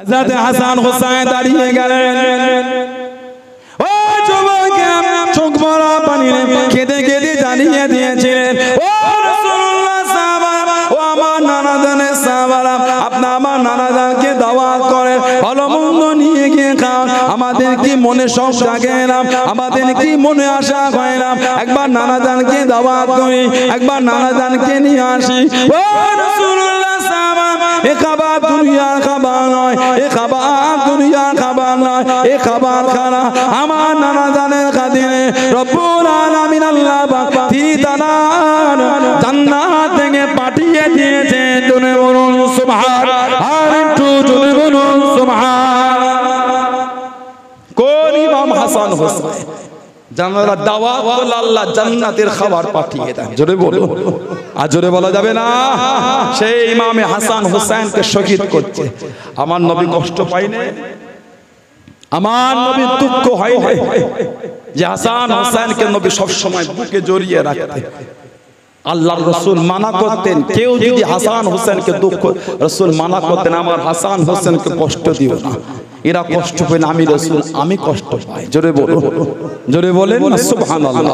হযরত হাসান হুসাইন দাঁড়িয়ে গেলেন। ও যুবক চোখ ভরা পানি কেঁদে কেঁদে জানিয়ে দিয়েছিলেন, ও রাসূলুল্লাহ সাহাবা, ও আমার নানা জানের সাহাবারা, আপনি আমার নানা জানকে দাওয়াত করেন, ভালো মন্দ নিয়ে গিয়ে খান। আমাদের কি মনে সব জাগে না, আমাদের কি মনে আশা হয় না, একবার নানা জানকে দাওয়াত করি, একবার নানা জানকে নিয়ে আসি। ও রাসূলুল্লাহ সাহাবা, এ খাবার দুনিয়ার খাবার নয়, এ খাবার দুনিয়ার খাবার নয়, এ খাবার খানা আমার নানা জানের খাদিমে রব্বুল আলামিন আল্লাহ পাক তিনি তার জান্নাত থেকে পাঠিয়ে দিয়েছে। জোরে বলুন সুবহানাল্লাহ, আর একটু জোরে বলুন সুবহানাল্লাহ। কোন ইমাম হাসান হোসেন জানারা দাওয়াত করলে আল্লাহ জান্নাতের খাবার পাঠিয়ে দেন। জোরে বলুন, আর জোরে বলা যাবে না। সেই ইমামে হাসান হোসেনকে শহীদ করছে। আমার নবী কষ্ট পায়নি, আমার নবী দুঃখ হয় না যে হাসান হোসেনকে নবী সব সময় বুকে জড়িয়ে রাখতেন। আল্লাহর রাসূল মানা করতেন, কেউ যদি হাসান হোসেনকে দুঃখ, রাসূল মানা করতেন আমার হাসান হোসেনকে কষ্ট দিও না, এরা কষ্ট পায় না, আমি রাসূল আমি কষ্ট পাই। জোরে বলুন, জোরে বলেন না সুবহানাল্লাহ।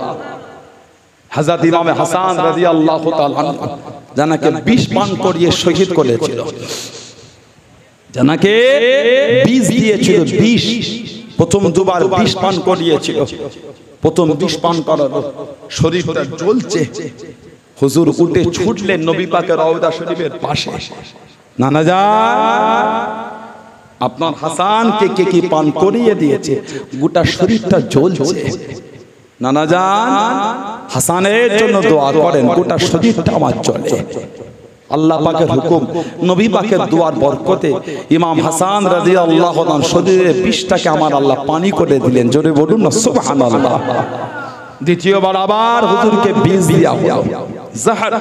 হযরত ইমাম হাসান রাদিয়াল্লাহু তাআলা আনহু জানাকে বিষ পান করিয়ে শহীদ করেছিল, জানাকে বিষ দিয়েছিল, বিষ প্রথম দুবার বিষ পান করিয়েছিল। প্রথম বিষ পান করার শরীরটা জ্বলছে, হুজুর উঠে ছুটলেন নবী পাকের রওজা শরীফের পাশে, নানা যান আপনার হাসানকে কে কি পান করিয়ে দিয়েছে, গোটা শরীরটা জ্বলছে, নানা যান হাসানের জন্য দোয়া করেন, গোটা শরীরটা আমার জ্বলে। আল্লাহ পাকের হুকুম, নবী পাকের দোয়ার বরকতে ইমাম হাসান রাদিয়াল্লাহু তাআলা শরীরের বিষটাকে আমার আল্লাহ পানি করে দিলেন। জোরে বলুন না সুবহানাল্লাহ। দ্বিতীয়বার আবার হুজুরকে বিষ দেয়া হলো, জাহার,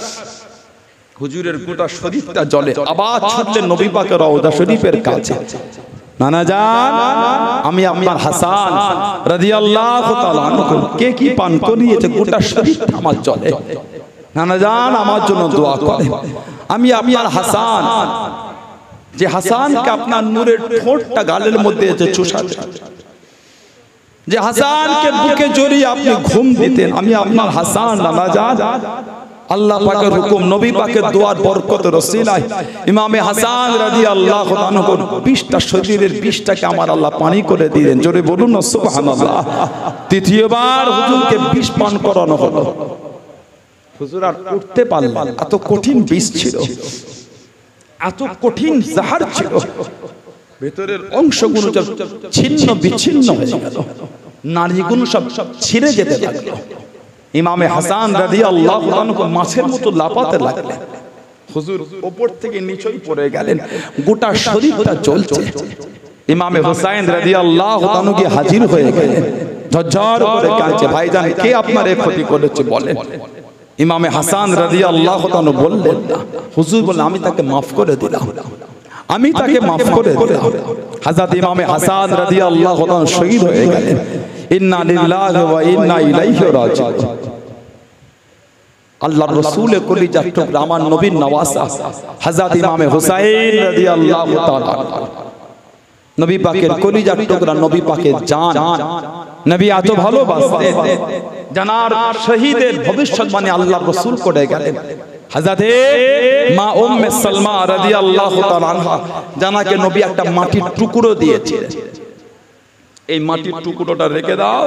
হুজুরের গোটা শরীরটা জ্বলে। আবার ছুটলেন নবী পাকের রওজা শরীফের কাছে, নানা জান আমি আপনার হাসান রাদিয়াল্লাহু তাআলা আনহু কে কি পান করিয়েছে, গোটা শরীরটা আমার জ্বলে, নানা জান আমার জন্য দোয়া করেন। আমি আপনার হাসান, যে হাসানকে আপনার নূরের ঠোঁটটা গালের মধ্যে এসে চুষাতে, যে হাসানকে বুকে জড়িয়ে আপনি ঘুম দিতেন, আমি আপনার হাসান, নানা জান আল্লাহ পাকের হুকুম, নবী পাকের দোয়ার বরকত রসিলায় ইমামে হাসান রাদিয়াল্লাহু আনহু বিষটা শরীরের বিষটাকে আমার আল্লাহ পানি করে দিলেন। জোরে বলুন না সুবহানাল্লাহ। তৃতীয়বার হুজুরকে বিষ পান করানো হলো, হুজুর আর উঠতে পারলেন, এত কঠিন বিষ ছিল, এত কঠিন জাহার ছিল, ভেতরের অংশগুলো ছিন্ন বিচ্ছিন্ন হয়ে গেল, নাড়িগুলো সব ছিঁড়ে যেতে লাগলো। ইমামে হাসান রাদিয়াল্লাহু আনহু মাছের মতো লাফাতে লাগলেন, হুজুর উপর থেকে নিচেই পড়ে গেলেন, গোটা শরীরটা জ্বলছে। ইমামে হুসাইন রাদিয়াল্লাহু আনহু গিয়ে হাজির হয়ে গেলেন, ঝরঝর করে কাঁদছে, ভাইজান কে আপনার এই ক্ষতি করেছে বলেন। ইমামে হাসান রাদিয়াল্লাহু আনহু বললেন না, হুজুর বললেন আমি তাকে মাফ করে দিলাম, আমি তাকে মাফ করে দিলাম। হযরত ইমামে হাসান রাদিয়াল্লাহু আনহু শহীদ হয়ে গেলেন। ইন্না লিল্লাহি ওয়া ইন্না ইলাইহি রাজিউন। আল্লাহর রাসূলের কলিজার টুকরা, আমার নবীর নওয়াসা হযরত ইমামে হুসাইন রাদিয়াল্লাহু তাআলা, নবী পাকের কলিজার টুকরা, নবী পাকের জান, নবী এত ভালোবাসতেন, জানার শহীদের ভবিষ্যৎবাণী আল্লাহর রাসূল করে গেলেন। হযরতে মা উম্মে সালমা রাদিয়াল্লাহু তাআলা আনহা জানাকে নবী একটা মাটির টুকরো দিয়েছিলেন, এই মাটির টুকরোটা রেখে দাও,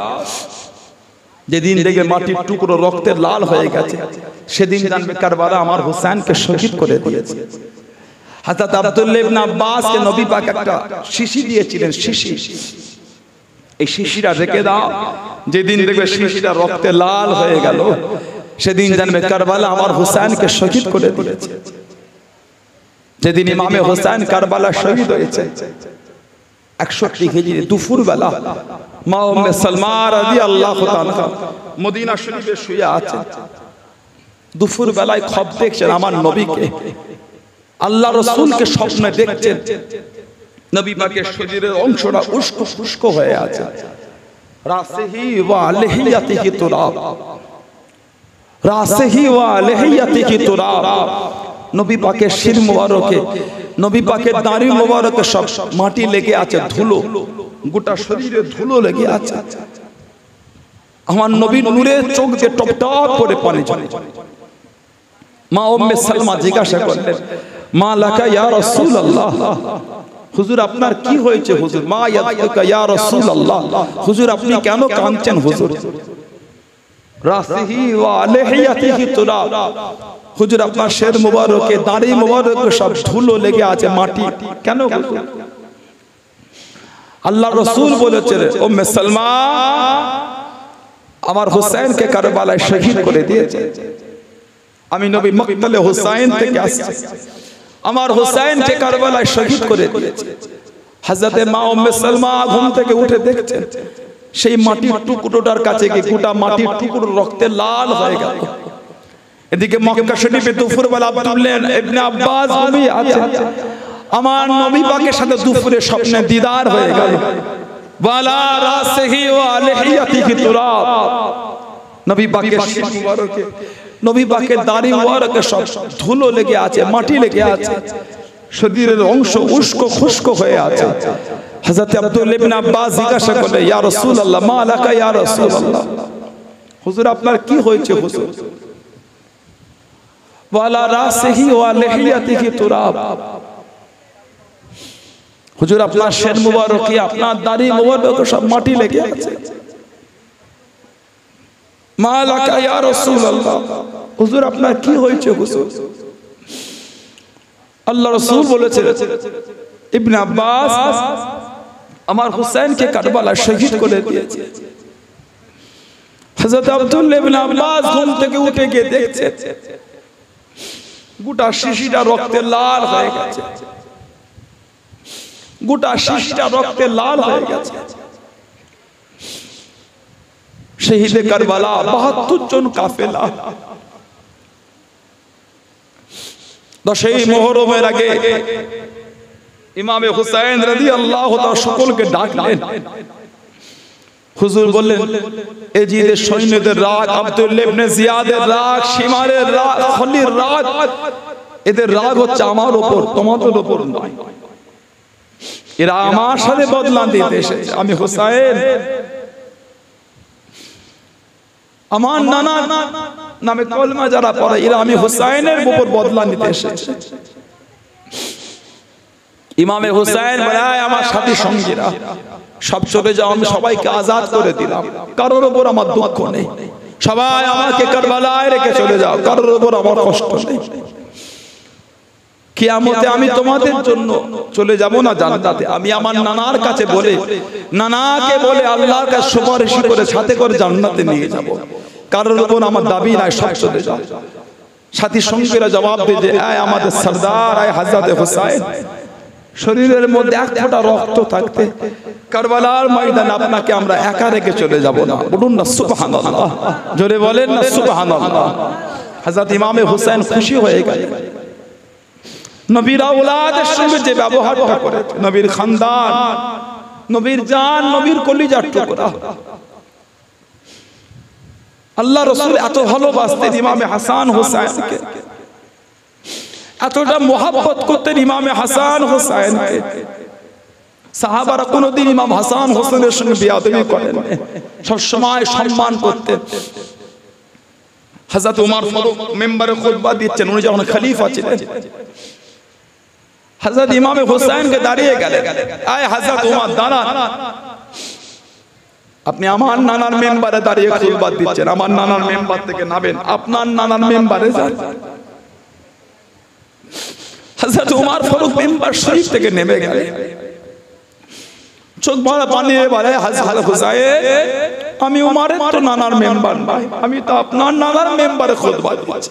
যেদিন দেখে মাটির টুকরো রক্তে লাল হয়ে গেছে সেদিন জানবে কারবালা আমার হোসেনকে শহীদ করে দিয়েছে। হযরত আব্দুল্লাহ ইবনে আব্বাসকে নবী পাক একটা শিশি দিয়েছিলেন, শিশি, এই শিশিটা রেখে দাও, যেদিন দেখবে শিশিটা রক্তে লাল হয়ে গেল সেদিন জানবে কারবালা আমার হোসেনকে শহীদ করে দিয়েছে। যেদিন ইমামে হোসেন কারবালা শহীদ হয়েছে 61 হিজরি দুপুর বেলা মা উম্মে সালমা রাদিয়াল্লাহু তাআলা মদিনা শরীফে শুয়ে আছেন। দুপুর বেলায় খব দেখছেন আমার নবীকে, আল্লাহ রাসূলকে স্বপ্নে দেখছেন, নবী পাকের শরীরের অংশটা উস্কো ফুস্কো হয়ে আছে, রাসিহি ওয়া লিহিয়াতিহি তুরাব, রাসিহি ওয়া লিহিয়াতিহি তুরাব, নবী পাকের শির মোবারকে, নবী পাকের দাড়ি মোবারকে সব মাটি লেগে আছে, ধুলো, গোটা শরীরে ধুলো লেগে আছে। আমার নবীর নূরে চোখ দিয়ে টপ টপ করে পানি ঝরে। মা উম্মে সালমা জিজ্ঞাসা করলেন, মা লাকা ইয়া রাসূলুল্লাহ, হুজুর আপনার কি হয়েছে হুজুর? মা ইয়াদুকা ইয়া রাসূলুল্লাহ, হুজুর আপনি কেন কাঁদছেন হুজুর? রাসিহি ওয়া লিহিয়াতিহি তুরাব, হুজুর আপনার শের মোবারকে, দাড়ি মোবারকে সব ধুলো লেগে আছে, মাটি, কেন হুজুর? আল্লাহ রাসূল বলেছেন, উম্মে সালমা আমার হুসাইনকে কারবালায় শহীদ করে দিয়েছে। আমি নবী মকতলে হুসাইন থেকে আসছি, আমার হুসাইনকে কারবালায় শহীদ করে দিয়েছে। হযরতে মা উম্মে সালমা ঘুম থেকে উঠে দেখছেন সেই মাটির টুকরোটার কাছে গিয়ে গোটা মাটির টুকরো রক্তে লাল হয়ে গেল। এদিকে মক্কা শরীফে দুপুরবেলা আব্দুল্লাহ ইবনে আব্বাস ঘুমিয়ে আছে, আমার নবী পাকের সাথে দুপুরে স্বপ্নে দিদার হয়ে গেল। ওয়ালা রাসিহি ওয়া লিহিয়াতিহি তুরাব, নবী পাকের শির মুবারকে, নবী পাকের দাড়ি মুবারকে সব ধুলো লেগে আছে, মাটি লেগে আছে, শরীরের অংশ উস্কো খুশকো হয়ে আছে। হযরত আব্দুল্লাহ ইবনে আব্বাস জিজ্ঞাসা করলেন, ইয়া রাসূলুল্লাহ মা লাকা ইয়া রাসূলুল্লাহ, হুজুর আপনার কি হয়েছে হুজুর? ওয়ালা রাসিহি ওয়া লিহিয়াতিহি তুরাব, হুজুর আপনার শের মুবারকে, আপনার দাড়ি মুবারকে সব মাটি লেগে আছে। মা লাকা ইয়া রাসূলুল্লাহ, হুজুর আপনার কি হয়েছে হুজুর? আল্লাহ রাসূল বলেছেন, ইবনে আব্বাস আমার হুসাইনকে কারবালায় শহীদ করে দিয়েছে। হযরত আব্দুল্লাহ ইবনে আব্বাস ঘুম থেকে উঠে গিয়ে দেখছে গোটা শিশিটা রক্তে লাল হয়ে গেছে, গোটা শিশিটা রক্তে লাল হয়ে গেছে। শহীদে কারবালা ৭২ জন কাফেলা 10ই মুহররমের আগে ইমামে হুসাইন রাদিয়াল্লাহু তাআলা সকলকে ডাকলেন। হুজুর বললেন, এজিদের সৈন্যদের রাগ, আব্দুল্লাহ ইবনে জিয়াদের রাগ, শিমারের রাগ, খলির রাগ, এদের রাগ হচ্ছে আমার উপর, তোমাদের উপর নয়। এরা আমার সাথে বদলা দিতে এসেছে। আমি হুসাইন, আমার নানা নামে কলমা যারা পড়ে, এরা আমি হুসাইনের উপর বদলা নিতে এসেছে। ইমামে হুসাইন বলে, আমার সাথী সঙ্গীরা সব চলে যাও, আমি সবাইকে আজাদ করে দিলাম, কারোর উপর আমার দুঃখ নেই, সবাই আমাকে কারবালায় রেখে চলে যাও, কারোর উপর আমার কষ্ট নেই। কিয়ামতে আমি তোমাদের জন্য চলে যাব না জান্নাতে, আমি আমার নানার কাছে বলে, নানাকে বলে আল্লাহর কাছে সুপারিশ করে সাথে করে জান্নাতে নিয়ে যাব, কারোর উপর আমার দাবি নাই, সব চলে যাও। সাথী সঙ্গীরা জবাব দিয়ে যে, আয় আমাদের সরদার, আয় হযরত হুসাইন, শরীরের মধ্যে এক ফোঁটা রক্ত থাকতে কারবালার ময়দানে আপনাকে আমরা একা রেখে চলে যাব না। বলুন না সুবহানাল্লাহ, জোরে বলেন না সুবহানাল্লাহ। হযরত ইমামে হুসাইন খুশি হয়ে গেলেন। নবীর আওলাদের সঙ্গে যে ব্যবহারটা করে, নবীর খানদান, নবীর জান, নবীর কলিজার টুকরা, আল্লাহ রাসূল এত ভালোবাসতেন ইমামে হাসান হুসাইনকে, এতটা মোহাব্বত করতেন ইমামে হাসান হুসাইনকে। সাহাবারা কোনদিন ইমাম হাসান হোসেনের সঙ্গে বেয়াদবি করেন, সব সময় সম্মান করতেন। হযরত ওমর ফারুক মিম্বরে খুতবা দিচ্ছেন, উনি যখন খলিফা ছিলেন, হযরত ইমামে হুসাইনকে দাঁড়িয়ে গেলেন, আয় হযরত ওমর দাঁড়ান, আপনি আমার নানার মেম্বারে দাঁড়িয়ে খুতবা দিচ্ছেন, আমার নানার মেম্বার থেকে নামেন, আপনার নানার মেম্বারে যান। হযরত ওমর ফারুক মেম্বার শরীফ থেকে নেমে গেলেন, চোখ ভরা পানি বলে, হযরত হুসাইন আমি ওমরের তো নানার মেম্বার নই, আমি তো আপনার নানার মেম্বারে খুতবা দিচ্ছি।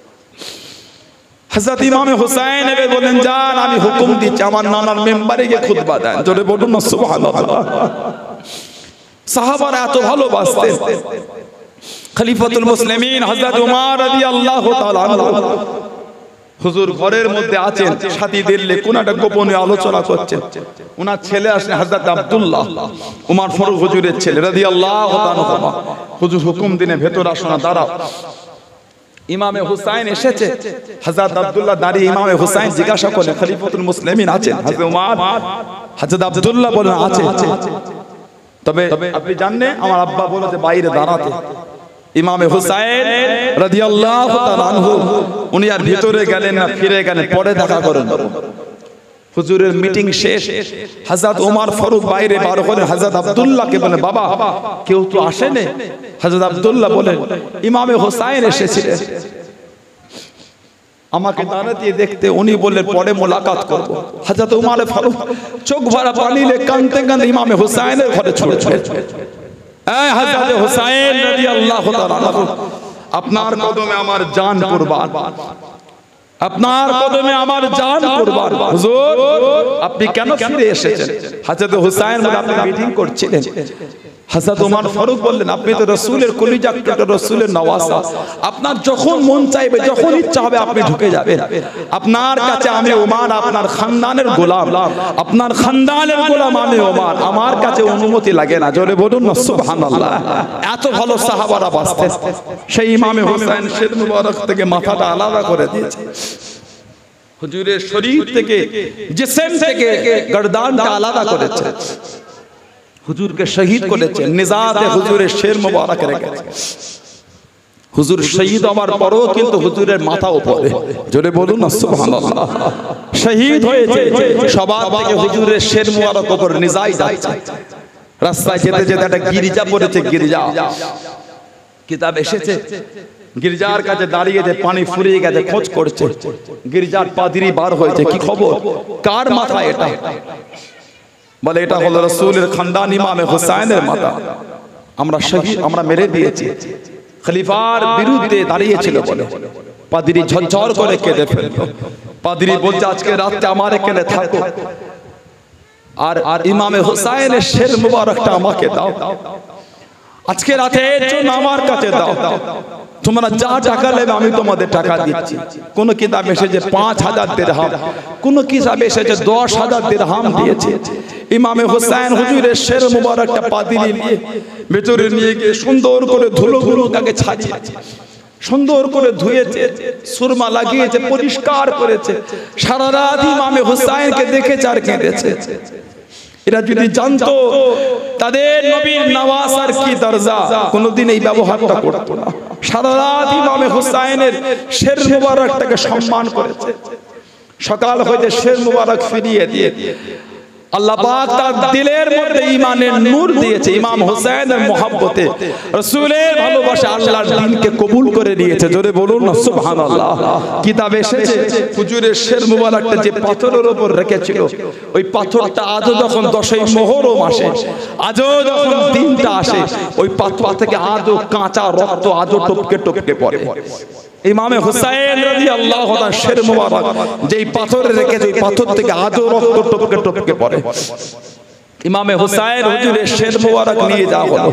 হযরত ইমামে হুসাইন এবে বলেন, যান আমি হুকুম দিচ্ছি আমার নানার মেম্বারে গিয়ে খুতবা দেন। জোরে বলুন না সুবহানাল্লাহ। সাহাবারা এত ভালোবাসতেন। খলিফাতুল মুসলিমিন হযরত ওমর রাদিয়াল্লাহু তাআলা আনহু হুজুর ঘরের মধ্যে আছেন, সাথী দিল্লি কোন একটা গোপনে আলোচনা করছেন। ওনার ছেলে আসলে হযরত আব্দুল্লাহ, ওমর ফারুক হুজুরের ছেলে রাদিয়াল্লাহু তাআলা। হুজুর হুকুম দিনে ভেতর আসো না, দাঁড়াও। ইমামে হুসাইন এসেছে, হযরত আব্দুল্লাহ দাঁড়িয়ে ইমামে হুসাইন জিজ্ঞাসা করলেন খলিফাতুল মুসলিমিন আছেন? হযরত ওমর, হযরত আব্দুল্লাহ বলেন আছে। তবে আপনি জানেন আমার আব্বা বলেছে বাইরে দাঁড়াতে। ইমামে হুসাইন রাদিয়াল্লাহু তাআলা আনহু উনি আর ভিতরে গেলেন না, ফিরে গেলেন, পরে দেখা করেন। হুজুরের মিটিং শেষ, হযরত ওমর ফারুক বাইরে বার হলেন, হযরত আব্দুল্লাহকে বলেন বাবা কেউ তো আসেনি। হযরত আব্দুল্লাহ বলেন ইমামে হুসাইন এসেছিলেন আমাকে দাঁড়াতে দেখতে, উনি বললেন পরে মোলাকাত করব। হযরত ওমর ফারুক চোখ ভরা পানি নিয়ে কাঁদতে কাঁদতে ইমামে হুসাইনের ঘরে ছুটলেন। এই হযরত হুসাইন রাদিয়াল্লাহু তাআলা আনহু, আপনার কদমে আমার জান কুরবান, আপনার কদমে আমার জান কুরবান। হুজুর আপনি কেন ফিরে এসেছেন? হযরত হুসাইন বলেন আপনি মিটিং করছিলেন। হযরত ওমর ফারুক বললেন আপনি তো রাসূলের কলিজা টুকরা, রাসূলের নওয়াসা, আপনার যখন মন চাইবে যখন ইচ্ছা হবে আপনি ঢুকে যাবেন। আপনার কাছে আমি ওমর আপনার খানদানের গোলাম, আপনার খানদানের গোলাম আমি ওমর, আমার কাছে অনুমতি লাগে না। জোরে বলুন না সুবহানাল্লাহ। এত ভালো সাহাবারা বাঁচতেন। সেই ইমামে হুসাইন শের মুবারক থেকে মাথাটা আলাদা করে দিয়েছে, হুজুরের শরীর থেকে জিসম থেকে গর্দানটা আলাদা করেছে, হুজুরকে শহীদ করেছেন, নিজাতে হুজুরের শের মুবারক রেখেছে। হুজুর শহীদ হওয়ার পরও কিন্তু হুজুরের মাথা উপরে। জোরে বলুন না সুবহানাল্লাহ। শহীদ হয়েছে সবার থেকে হুজুরের শের মুবারক উপর নিজাই যাচ্ছে। রাস্তায় যেতে যেতে একটা গির্জা পড়েছে, গির্জা কিতাব এসেছে, গির্জার কাছে দাঁড়িয়ে যে পানি ফুরিয়ে গেছে খোঁজ করছে, গির্জার পাদ্রী বার হয়েছে, কি খবর কার মাথা এটা? বলে এটা হলো রাসূলের খানদান ইমামে হুসাইনের মাথা, আমরা শহীদ, আমরা মেরে দিয়েছি। খলিফার বিরুদ্ধে দাঁড়িয়েছিল বলে পাদ্রী ঝরঝর করে কেঁদে ফেলল। পাদ্রী বলছে আজকে রাতে আমার এখানে থাকো, আর ইমামে হুসাইনের শের মুবারকটা আমাকে দাও, আজকে রাতের জন্য আমার কাছে দাও। তোমরা যা টাকা নেবে আমি তোমাদের টাকা দিচ্ছি। কোন কিতাব এসেছে 5000 দিরহাম, কোন কিতাব এসেছে 10000 দিরহাম দিয়েছে। ইমামে হুসাইন হুজুরের শের মুবারকটা পাদ্রী নিয়ে ভেতরে নিয়ে গিয়ে সুন্দর করে ধুলোগুলো তাকে ছাড়িয়েছে, সুন্দর করে ধুয়েছে, সুরমা লাগিয়েছে, পরিষ্কার করেছে। সারা রাত ইমামে হুসাইনকে দেখেছে আর কেঁদেছে। এরা যদি জানতো তাদের নবীর নওয়াসার কি দরজা, কোনদিন এই ব্যবহারটা করতো না। সারা রাত ইমামে হুসাইনের শের মুবারকটাকে সম্মান করেছে। সকাল হইতে শের মুবারক ফিরিয়ে দিয়ে আল্লাহ পাক তার দিলের মধ্যে ঈমানের নূর দিয়েছে। ইমাম হুসাইনের মহব্বতে, রাসূলের ভালোবাসা আল্লাহর দ্বীনকে কবুল করে নিয়েছে। জোরে বলুন না সুবহানাল্লাহ। কিতাবে এসেছে হুজুরের শের মুবারকটা যে পাথরের উপর রেখেছিল, ওই পাথরটা আজও যখন 10ই মুহররম আসে, আজও যখন দিনটা আসে, ওই পাথর থেকে আজও কাঁচা রক্ত আজও টপকে টপকে পড়ে। ইমামে হুসাইন রাদিয়াল্লাহু তাআলা শের মুবারক যেই পাথরে রেখেছে, ওই পাথর থেকে আজও রক্ত টপকে টপকে পড়ে। ইমামে হুসাইন হুজুরের শের মুবারক নিয়ে যাওয়া হলো।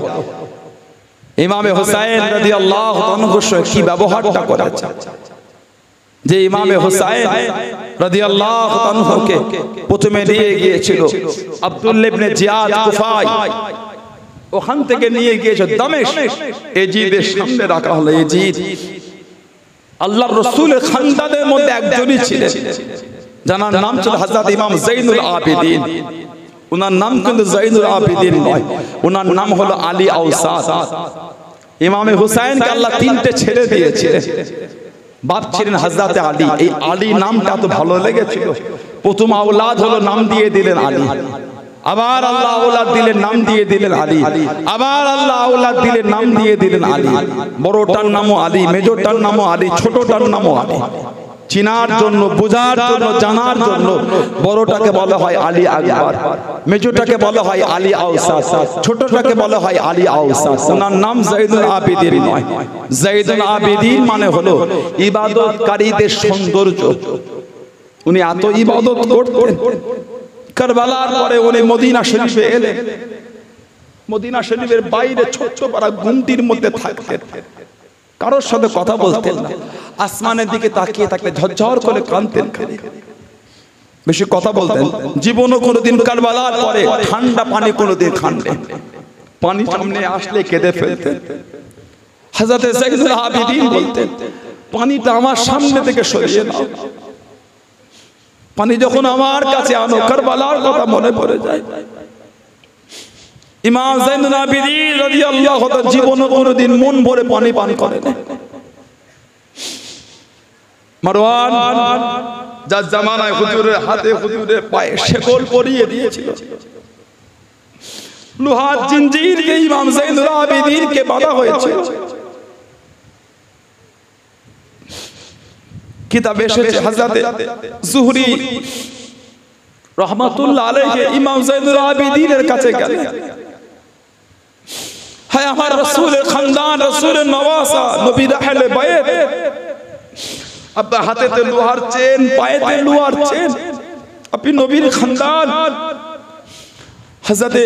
ইমামে হুসাইন রাদিয়াল্লাহু তাআলার সঙ্গে কি ব্যবহারটা করেছে, যে ইমামে হুসাইন রাদিয়াল্লাহু তাআলাকে প্রথমে নিয়ে গিয়েছিল আব্দুল্লাহ ইবনে জিয়াদ কুফায়, ওখান থেকে নিয়ে গিয়েছে দামেস্ক, এজিদের সামনে রাখা হলো। এজিদ আল্লাহর রাসূলের খানদানের মধ্যে একজনই ছিলেন, যার নাম ছিল হযরত ইমাম যাইনুল আবিদিন। ওনার নাম কিন্তু যাইনুল আবিদিন নয়, ওনার নাম হলো আলী আওসাদ। ইমামে হুসাইনকে আল্লাহ 3টে ছেলে দিয়েছিলেন। বাপ ছিলেন হযরত আলী। এই আলী নামটা তো ভালো লেগেছিল, প্রথম আওলাদ হলো নাম দিয়ে দিলেন আলী। আবার আল্লাহ আওলাদ দিলেন, নাম দিয়ে দিলেন আলী। আবার আল্লাহ আওলাদ দিলেন, নাম দিয়ে দিলেন আলী। বড়টার নামও আলী, মেজরটার নামও আলী, ছোটটার নামও আলী। চিনার জন্য, বোঝার জন্য, জানার জন্য বড়টাকে বলা হয় আলী আকবর, মেজরটাকে বলা হয় আলী আওসাদ, ছোটটাকে বলা হয় আলী আওসাদ। ওনার নাম যাইদুল আবিদিন নয়। যাইদুল আবিদিন মানে হলো ইবাদতকারীদের সৌন্দর্য। উনি এত ইবাদত করতেন। কারবালার পরে উনি মদিনা শরীফে এলেন। মদিনা শরীফের বাইরে ছোট্ট পাড়া গুমটির মধ্যে থাকতেন, কারোর সাথে কথা বলতেন না, আসমানের দিকে তাকিয়ে থাকতেন, ঝরঝর করে কাঁদতেন, বেশি কথা বলতেন। জীবনও কোনোদিন কারবালার পরে ঠান্ডা পানি কোনোদিন খাননি, পানি সামনে আসলে কেঁদে ফেলতেন। হযরত যাইনুল আবিদিন বলতেন পানিটা আমার সামনে থেকে সরিয়ে নাও। পানি যখন আমার কাছে আনো, কারবালার কথা মনে পড়ে যায়। ইমাম যায়নুল আবেদীন রাদিয়াল্লাহু তাআলা জীবনে কোনোদিন মন ভরে পানি পান করেন। মারওয়ান যার জামানায় হুজুরের হাতে হুজুরের পায়ে শেকল পরিয়ে দিয়েছিল, লোহার জিঞ্জির কে ইমাম যায়নুল আবেদীন কে বাঁধা হয়েছে। কিতাবে এসেছে হযরতে যুহরি রাহমাতুল্লাহ আলাইহি ইমাম যায়নুল আবেদীনের কাছে গেলেন, হায় আমার রাসূলের খানদান, রাসূলের নওয়াসা, নবীর আহলে বাইত, আপনার হাতেতে লোহার চেন, পায়েতে লোহার চেন, আপনি নবীর খানদান। হযরতে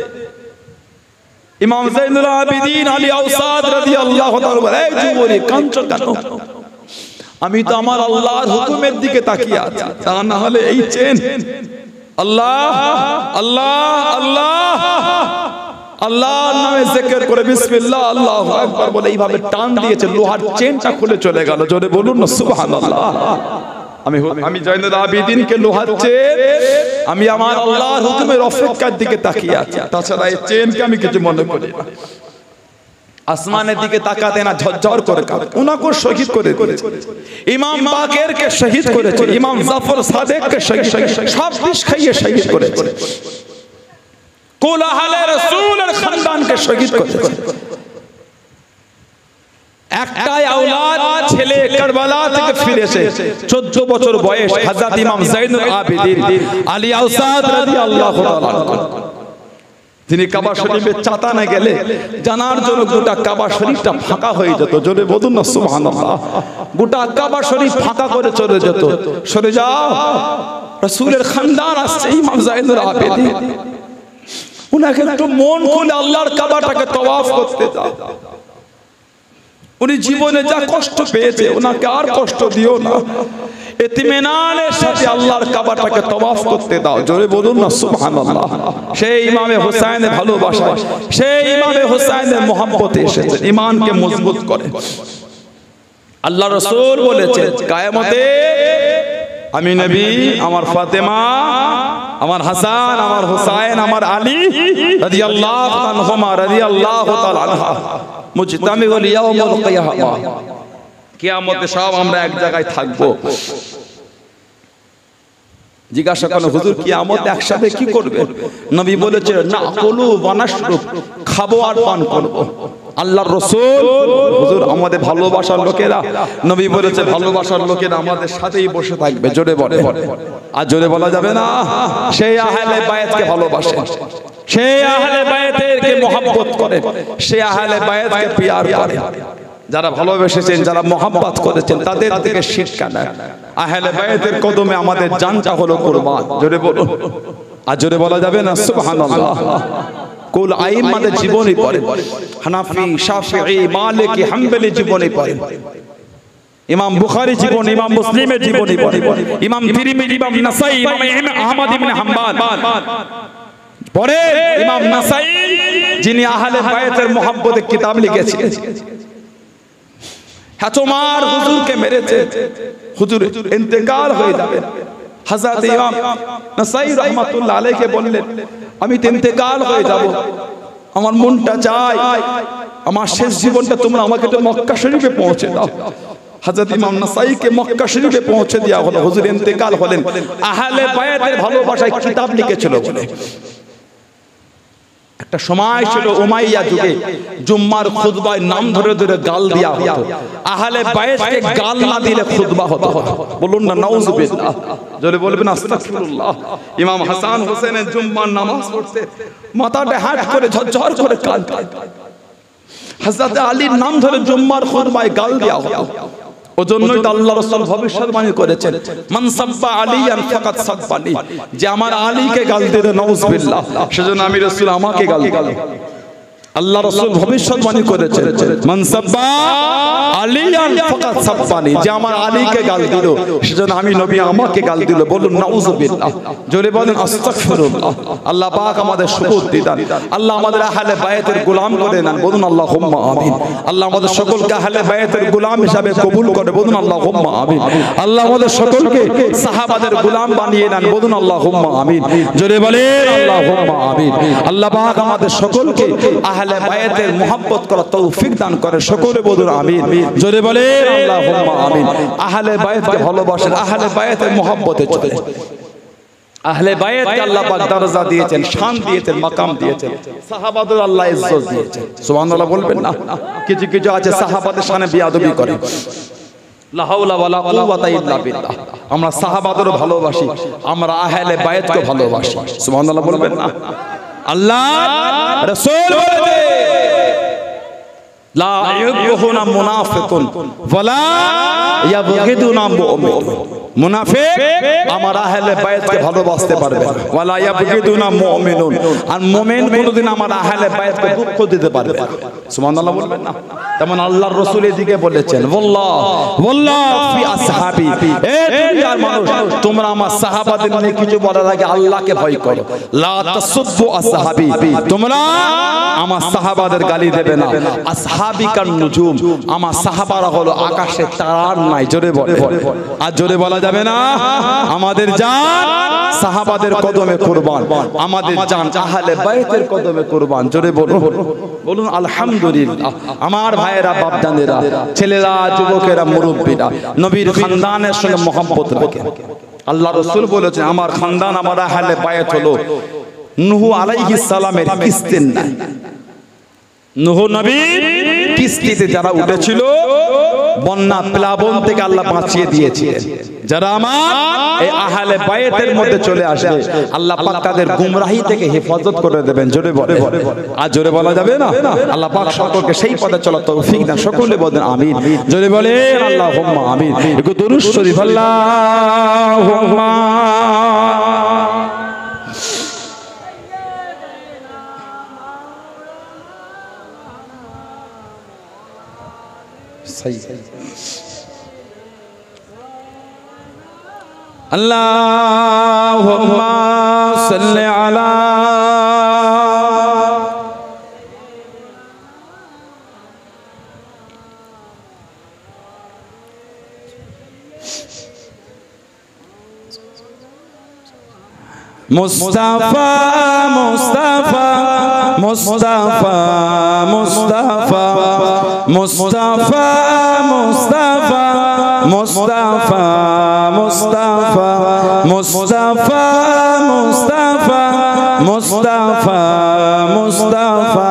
ইমাম যায়নুল আবেদীন আলী আওসাদ রাদিয়াল্লাহু তাআলা বলে, এই যুবরি কাঁদছো কেন? আমি তো আমার আল্লাহর হুকুমের দিকে তাকিয়ে আছি, তা না হলে এই চেন আল্লাহ আল্লাহ আল্লাহ আল্লাহর নামে জিকির করে বিসমিল্লাহ আল্লাহু আকবার বলে এইভাবে টান দিয়েছে, লোহার চেনটা খুলে চলে গেল। জোরে বলুন না সুবহানাল্লাহ। আমি যায়নুল আবেদীনকে লোহার চেন, আমি আমার আল্লাহর হুকুমের অপেক্ষার দিকে তাকিয়ে আছি, তাছাড়া এই চেনকে আমি কিছু মনে করি না। আসমানের দিকে তাকাতে না ঝরঝর করে কাঁদে। উনাকে শহীদ করে দিয়েছে, ইমাম বাকেরকে শহীদ করেছে, ইমাম জাফর সাদেককে শহীদ, সব বিষ খাইয়ে শহীদ করেছে, কুল আহলে রাসূলের খানদানকে শহীদ করেছে। একটাই আওলাদ ছেলে কারবালা থেকে ফিরেছে, 14 বছর বয়স, হযরত ইমাম যায়নুল আবেদীন আলী আওসাদ রাদিয়াল্লাহু তাআলা। তিনি কাবা শরীফে চাতানে গেলে জানার জন্য গোটা কাবা শরীফটা ফাঁকা হয়ে যেত। জোরে বলুন না সুবহানাল্লাহ। গোটা কাবা শরীফ ফাঁকা করে চলে যেত, সরে যাও রাসূলের খানদান আসছে ইমাম যায়নুল আবেদীন, উনাকে একটু মন খুলে আল্লাহর কাবাটাকে তওয়াফ করতে দাও। উনি জীবনে যা কষ্ট পেয়েছে ওনাকে আর কষ্ট দিও না, ইতমিনানের সাথে আল্লাহর কাবাটাকে তওয়াফ করতে দাও। জোরে বলুন না সুবহানাল্লাহ। সেই ইমামে হোসেনের ভালোবাসা, সেই ইমামে হোসেনের মহব্বতে এসেছে, ঈমানকে মজবুত করে। আল্লাহ রাসূল বলেছেন কিয়ামতে আমি নবী, আমার ফাতেমা, আমার হাসান, আমার হুসাইন, আমার আলী রাদিয়াল্লাহু আনহুমা রাদিয়াল্লাহু তাআলা আনহা মুজতামিউল ইয়াউমুল কিয়ামা, কিয়ামতে সব আমরা এক জায়গায় থাকব। জিজ্ঞাসা করলো হুজুর কিয়ামতে একসাথে কি করবে? নবী বলেছে নাকুলু ওয়া নাশরুব, খাবো আর পান করব। আল্লাহর রাসূল হুজুর আমাদের ভালোবাসার লোকেরা, নবী বলেছে ভালোবাসার লোকেরা আমাদের সাথেই বসে থাকবে। জোরে বলে, আর জোরে বলা যাবে না। সেই আহলে বায়াতকে ভালোবাসে, সেই আহলে বায়াতেরকে মহব্বত করে, সেই আহলে বায়াতকে পিয়ার করে। যারা ভালোবেসেছেন, যারা মহব্বত করেছেন তাদের থেকে শিক্ষা নেয়। আহলে বায়াতের কদমে আমাদের জানটা হলো কুরবান। জোরে বলুন, আর জোরে বলা যাবে না সুবহানাল্লাহ। কুল আইম্মাদের জীবনী পড়েন, হানাফি, শাফিঈ, মালিকি, হাম্বলি জীবনী পড়েন, ইমাম বুখারী জীবন, ইমাম মুসলিমের জীবনী পড়েন, ইমাম তিরমিজি, ইমাম নাসাই, ইমাম আহমদ ইবনে হাম্বল পড়ে, ইমাম নাসাই যিনি আহলে বায়াতের মহব্বতে কিতাব লিখেছেন। হাতমার হুজুরকে মেরেছে, হুজুর ইন্তেকাল হয়ে যাবে। হযরত ইমাম নাসাই রাহমাতুল্লাহ আলাইহি বললেন আমি তো ইন্তেকাল হয়ে যাব, আমার মনটা চায় আমার শেষ জীবনটা তোমরা আমাকে তো মক্কা শরীফে পৌঁছে দাও। হযরত ইমাম নাসাইকে মক্কা শরীফে পৌঁছে দেওয়া হলো, হুজুর ইন্তেকাল হলেন। আহলে বায়াতের ভালোবাসায় কিতাব লিখেছিল বলে। একটা সময় ছিল উমাইয়া যুগে জুম্মার খুতবায় নাম ধরে ধরে গাল দেয়া হতো, আহলে বায়াতকে গাল না দিলে খুতবা হতো। বলুন না নাউজুবিল্লাহ, জোরে বলবেন আস্তাগফিরুল্লাহ। ইমাম হাসান হোসেনের জুম্মার নামাজ পড়তে মাথাটা হাত করে ঝরঝর করে কাঁদতে, হযরত আলীর নাম ধরে জুম্মার খুতবায় গাল দেয়া হতো। ওজন্যই তো আল্লাহ রাসূল ভবিষ্যৎবাণী করেছেন মান সাব্বা আলিয়ান ফাকাত সাব্বানি, যে আমার আলীকে গাল দিলে নাউজুবিল্লাহ, সেজন্য আমি রাসূল আমাকে গাল দিলাম। আল্লাহ রাসূল ভবিষ্যৎবাণী করেছেন, মান সাব্বা আলিয়ান ফাকাদ সাব্বানি, যে আমার আলীকে গাল দিল সেজন্য আমি নবী আমাকে গাল দিল। বলুন নাউযুবিল্লাহ, জোরে বলেন আস্তাগফিরুল্লাহ। আল্লাহ পাক আমাদের সুবুদ্ধি দান, আল্লাহ আমাদের আহলে বায়াতের গোলাম করে নেন, বলুন আল্লাহুম্মা আমিন। আল্লাহ আমাদের সকলকে আহলে বায়াতের গোলাম হিসাবে কবুল করে, বলুন আল্লাহুম্মা আমিন। আল্লাহ আমাদের সকলকে সাহাবাদের গোলাম বানিয়ে নেন, বলুন আল্লাহুম্মা আমিন। জোরে বলেন আল্লাহুম্মা আমিন। আল্লাহ পাক আমাদের সকলকে আহলে বায়াতের মুহাব্বত করার তৌফিক দান করে, সকলে বলুন আমিন। জোরে বলেন আল্লাহুম্মা আমিন। আহলে বায়াতকে ভালোবাসেন, আহলে বায়াতের মুহাব্বতে চলে। আহলে বায়াতকে আল্লাহ পাক দরজা দিয়েছেন, শান দিয়েছেন, মাকাম দিয়েছেন, সাহাবাদের আল্লাহ ইজ্জত দিয়েছেন। সুবহানাল্লাহ বলবেন না? কিছু কিছু আছে সাহাবাদের শানে বিয়াদবি করে, লা হাওলা ওয়ালা কুওয়াতা ইল্লা বিল্লাহ। আমরা সাহাবাদেরও ভালোবাসি, আমরা আহলে বায়াতকে ভালোবাসি। সুবহানাল্লাহ বলবেন না? আল্লাহ রাসূল বলেছে লা ইউহিবুনা মুনাফিকুন ওয়ালা ইয়াবগিদুনা মুমিন। মুনাফিক আমার আহলে বায়াতকে ভালোবাসতে পারবে না, ওয়ালা ইয়াবগিদুনা মুমিনুন, আর মুমিন কোনদিন আমার আহলে বায়াতকে দুঃখ দিতে পারবে না। সুবহানাল্লাহ বলবেন না? তেমন আল্লাহর রাসূল এদিকে বলেছেন ওয়াল্লাহ ফি আসহাবি, এ দুনিয়ার মানুষ তোমরা আমার সাহাবাদের নিয়ে কিছু বলার আগে আল্লাহকে ভয় করো। লা তাসুব্বু আসহাবি, তোমরা আমার সাহাবাদের গালি দেবে না। আসহাবি কান নুজুম, আমার সাহাবারা হলো আকাশের তারার নাই। জোরে বলে, আর জোরে বলা যাবে না? আমাদের জান সাহাবাদের কদমে কুরবান, আমাদের জান আহলে বায়াতের কদমে কুরবান। জোরে বলুন, বলুন আলহামদুলিল্লাহ। আমার ভাইয়েরা, বাপজানেরা, ছেলেরা, যুবকেরা, মুরব্বীরা নবীর খানদানের সঙ্গে মহব্বত রাখে। আল্লাহ রাসূল বলেছেন আমার খানদান, আমার আহলে বায়াত হলো নূহ আলাইহিস সালামের কিস্তির নাই। নূহ নবীর কিস্তিতে যারা উঠেছিল বন্যা প্লাবন থেকে আল্লাহ বাঁচিয়ে দিয়েছিলেন। যারা আমার এই আহলে বায়াতের মধ্যে চলে আসবে আল্লাহ পাক তাদের গুমরাহি থেকে হেফাজত করে দেবেন। জোরে বলে, আর জোরে বলা যাবে না? আল্লাহ পাক সকলকে সেই পথে চলার তৌফিক দান, সকলে বলেন আমিন। জোরে বলেন আল্লাহুম্মা আমিন। একটু দুরূদ শরীফ আল্লাহুম্মা আল্লাহুম্মা সাল্লি আলা মুস্তাফা মুস্তাফা মুস্তাফা মুস্তাফা মুস্তাফা মুস্তাফা মুস্তাফা মুস্তাফা মুস্তাফা মুস্তাফা মুস্তাফা মুস্তাফা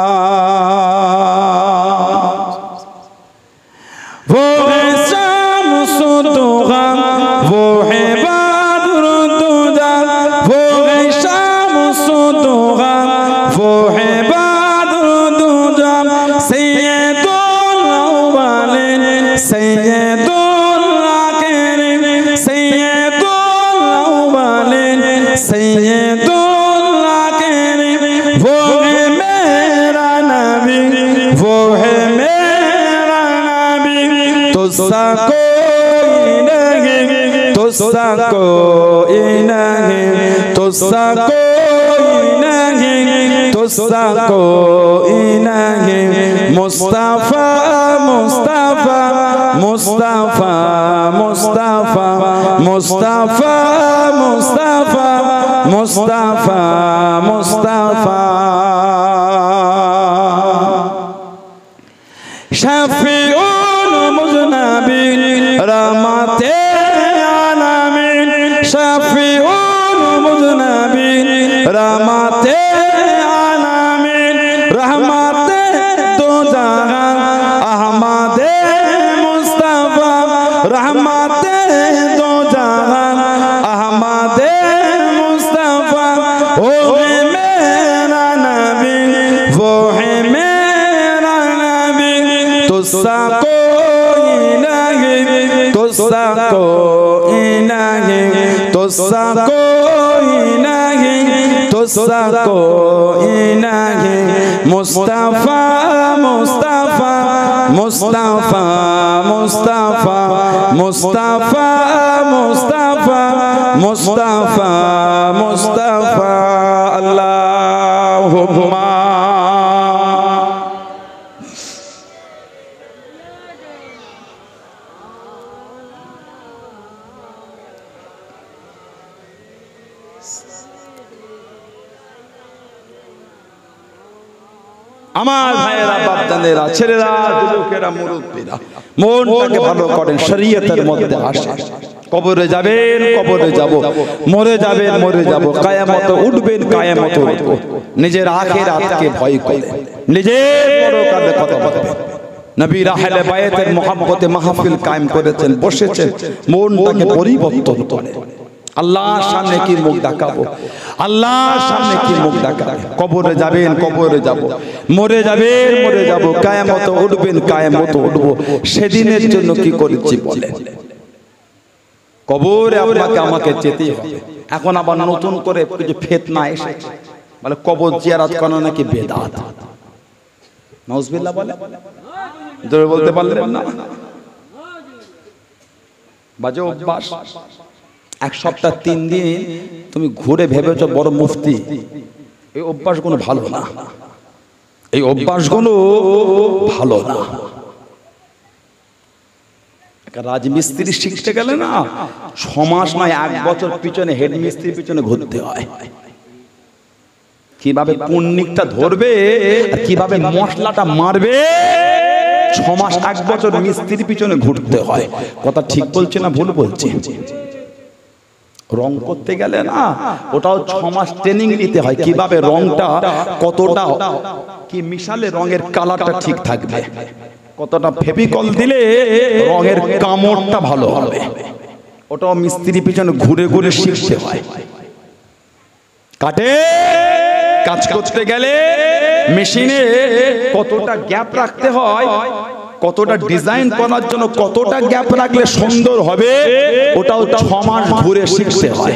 वो है शाम्स दुगा, वो है बद्र दुजा, वो है शाम्स दुगा, वो है बद्र दुजा, सैयदुल अव्वलिन सैयदुल आखिरिन सैयदुल अव्वलिन सैयदुल आखिरिन, वो है मेरा नबी, वो है मेरा नबी, तुझसा कोई नहीं, तुझसा कोई नहीं, तुझसा कोई नहीं, तुझसा कोई नहीं, मुस्तफा मुस्तफा मुस्तफा मुस्तफा मुस्तफा मुस्तफा मुस्तफा मुस्तफा शफीउल मुज़नबिन रहमते आलमीन, शफीउल मुज़नबिन रहमते आलमीन, रहमते दो जहां अहमदे मुस्तफा, रहमते दो जहां अहमदे मुस्तफा, वो है मेरा नबी, वो है मेरा नबी, तुझसा कोई नहीं, तुझसा कोई नहीं, तुझसा कोई नहीं, तुस्सा कोई नहीं मुस्तफा मुस्तफा मुस्तफा मुस्तफा मुस्तफा मुस्तफा मुस्तफा मुस्तफा अल्लाहुम्मा। আমার ভাইয়েরা বাপদানেরা ছেলেরা যুবকেরা মুরব্বীরা মনটাকে ভালো করেন, শরীয়তের মধ্যে আসে। কবরে যাবেন, কবরে যাব, মরে যাবেন, মরে যাব, কিয়ামতে উঠবেন, কিয়ামতে উঠব। নিজের আখিরাতকে ভয় করে নিজের পরকালে কথা বলবেন। নবী আহলে বায়াতের মুহাব্বতে মাহফিল কায়েম করেছেন, বসেছেন, মনটাকে পরিবর্তন করে। আল্লাহর সামনে কি মুখ দেখাবো, আল্লাহর সামনে কি মুখ দেখাবো। কবরে যাবেন, কবরে যাব, মরে যাবেন, মরে যাব, কিয়ামতে উঠবেন, কিয়ামতে উঠব। সেদিনের জন্য কি করেছি বলেন? কবরে আপনাকে আমাকে যেতেই হবে। এখন আবার নতুন করে কিছু ফিতনা এসেছে, বলে কবর জিয়ারত করা নাকি বেদাত। নাউজুবিল্লাহ বলে, জোরে বলতে পারলেন না? বাজে অভ্যাস। এক সপ্তাহ 3 দিন তুমি ঘুরে ভেবেছ বড় মুফতি। এই অভ্যাসগুলো ভালো না, এই অভ্যাসগুলো ভালো না। রাজমিস্ত্রি শিখতে গেলে না 6 মাস নয় 1 বছর পিছনে হেড মিস্ত্রির পিছনে ঘুরতে হয়। কিভাবে পুন্নিকটা ধরবে আর কিভাবে মশলাটা মারবে 6 মাস 1 বছর মিস্ত্রির পিছনে ঘুরতে হয়। কথা ঠিক বলছে না ভুল বলছে? রং করতে গেলে না ওটাও 6 মাস ট্রেনিং নিতে হয়, কিভাবে রংটা কতটা কি মিশালে রঙের কালারটা ঠিক থাকবে, কতটা ফেভিকল দিলে রঙের কামড়টা ভালো হবে। ওটাও মিস্ত্রি পিছনে ঘুরে ঘুরে শিখতে হয়। কাটে কাজ করতে গেলে মেশিনে কতটা গ্যাপ রাখতে হয়, কতটা ডিজাইন করার জন্য কতটা গ্যাপ রাখলে সুন্দর হবে, ওটাও 6 মাস ঘুরে শিখতে হয়।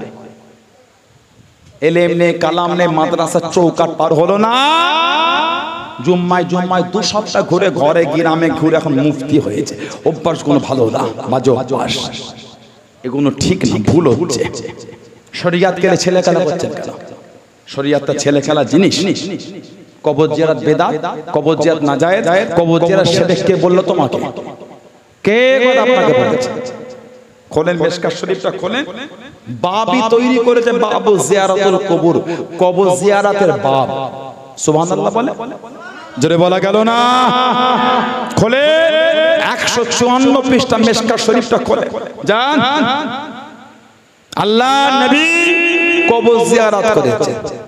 এলেম নে কালাম নে মাদ্রাসার চৌকাট পার হলো না, জুম্মায় জুম্মায় 2 সপ্তাহ ঘুরে ঘরে গ্রামে ঘুরে এখন মুফতি হয়েছে। অভ্যাস কোনো ভালো না, বাজে অভ্যাস। এগুলো ঠিক না, ভুল হচ্ছে। শরিয়াত গেলে ছেলে খেলা করছেন কেন? শরিয়াতটা ছেলে খেলা জিনিস। কবর জিয়ারত বেদাত, কবর জিয়ারত নাজায়েজ, কবর জিয়ারত শিরক। কে বলল তোমাকে? কে কথা আপনাকে বলেছে? খোলেন মিশকাত শরীফটা খোলেন, বাবই তৈরি করেছে বাবু জিয়ারাতুল কবর, কবর জিয়ারতের বাব। সুবহানাল্লাহ বলে, জোরে বলা গেল না? খোলে 154 পৃষ্ঠা মিশকাত শরীফটা খোলে যান। আল্লাহ নবী কবর জিয়ারত করেছে।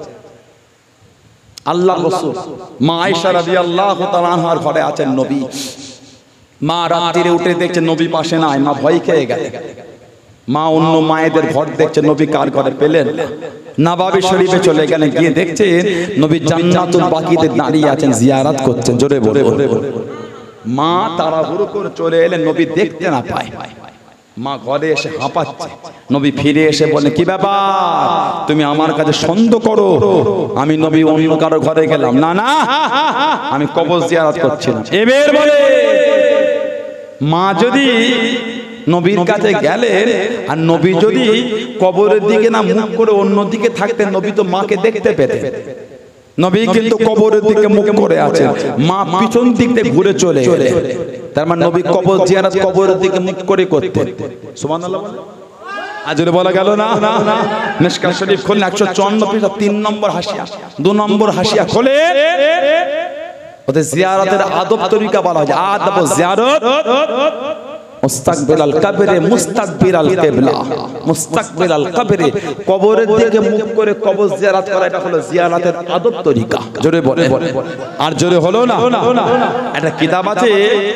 আল্লাহ রাসূল মা আয়েশা রাদিয়াল্লাহু তাআলা আনহার ঘরে আছেন নবী। মা রাত্রিরে উঠে দেখছে নবী পাশে নাই, মা ভয় খেয়ে গেলেন। মা অন্য মায়েদের ঘর দেখছে, নবী কার ঘরে পেলেন না। নববী শরীফে চলে গেলেন, গিয়ে দেখছেন নবী জান্নাতুল বাকিতে দাঁড়িয়ে আছেন, জিয়ারত করছেন। জোরে বলে, মা তাড়াহুড়ো করে চলে এলেন, নবী দেখতে না পায়। মা ঘরে এসে হাঁপাচ্ছে। নবী ফিরে এসে বলে, কি ব্যাপার, তুমি আমার কাছে সন্দেহ করো? আমি নবী অন্য কারো ঘরে গেলাম না, না আমি কবর জিয়ারত করছিলাম। এবার বলে, মা যদি নবীর কাছে গেলেন আর নবী যদি কবরের দিকে না মুখ করে অন্য দিকে থাকতেন, নবী তো মাকে দেখতে পেতেন। নবী কিন্তু কবরের দিকে মুখ করে আছেন, মা পিছন দিক থেকে ঘুরে চলে এলেন। তার মানে নবী কবর জিয়ারত কবরের দিকে মুখ করে করতেন। সুবহানাল্লাহ বলে, আজরে বলা গেল না? মিশকাত শরীফ খুললে 154 পৃষ্ঠা 3 নম্বর হাসিয়া, 2 নম্বর হাসিয়া খোলে। ওদের জিয়ারতের আদব তরিকা বলা হয়, আদব জিয়ারত। মুস্তাকবিলাল কবরে মুস্তাকবিলাল কিবলা, মুস্তাকবিলাল কবরে কবরের দিকে মুখ করে কবর জিয়ারত করা, এটা হলো জিয়ারতের আদব তরিকা। জোরে বলে, আর জোরে হলো না? একটা কিতাব আছে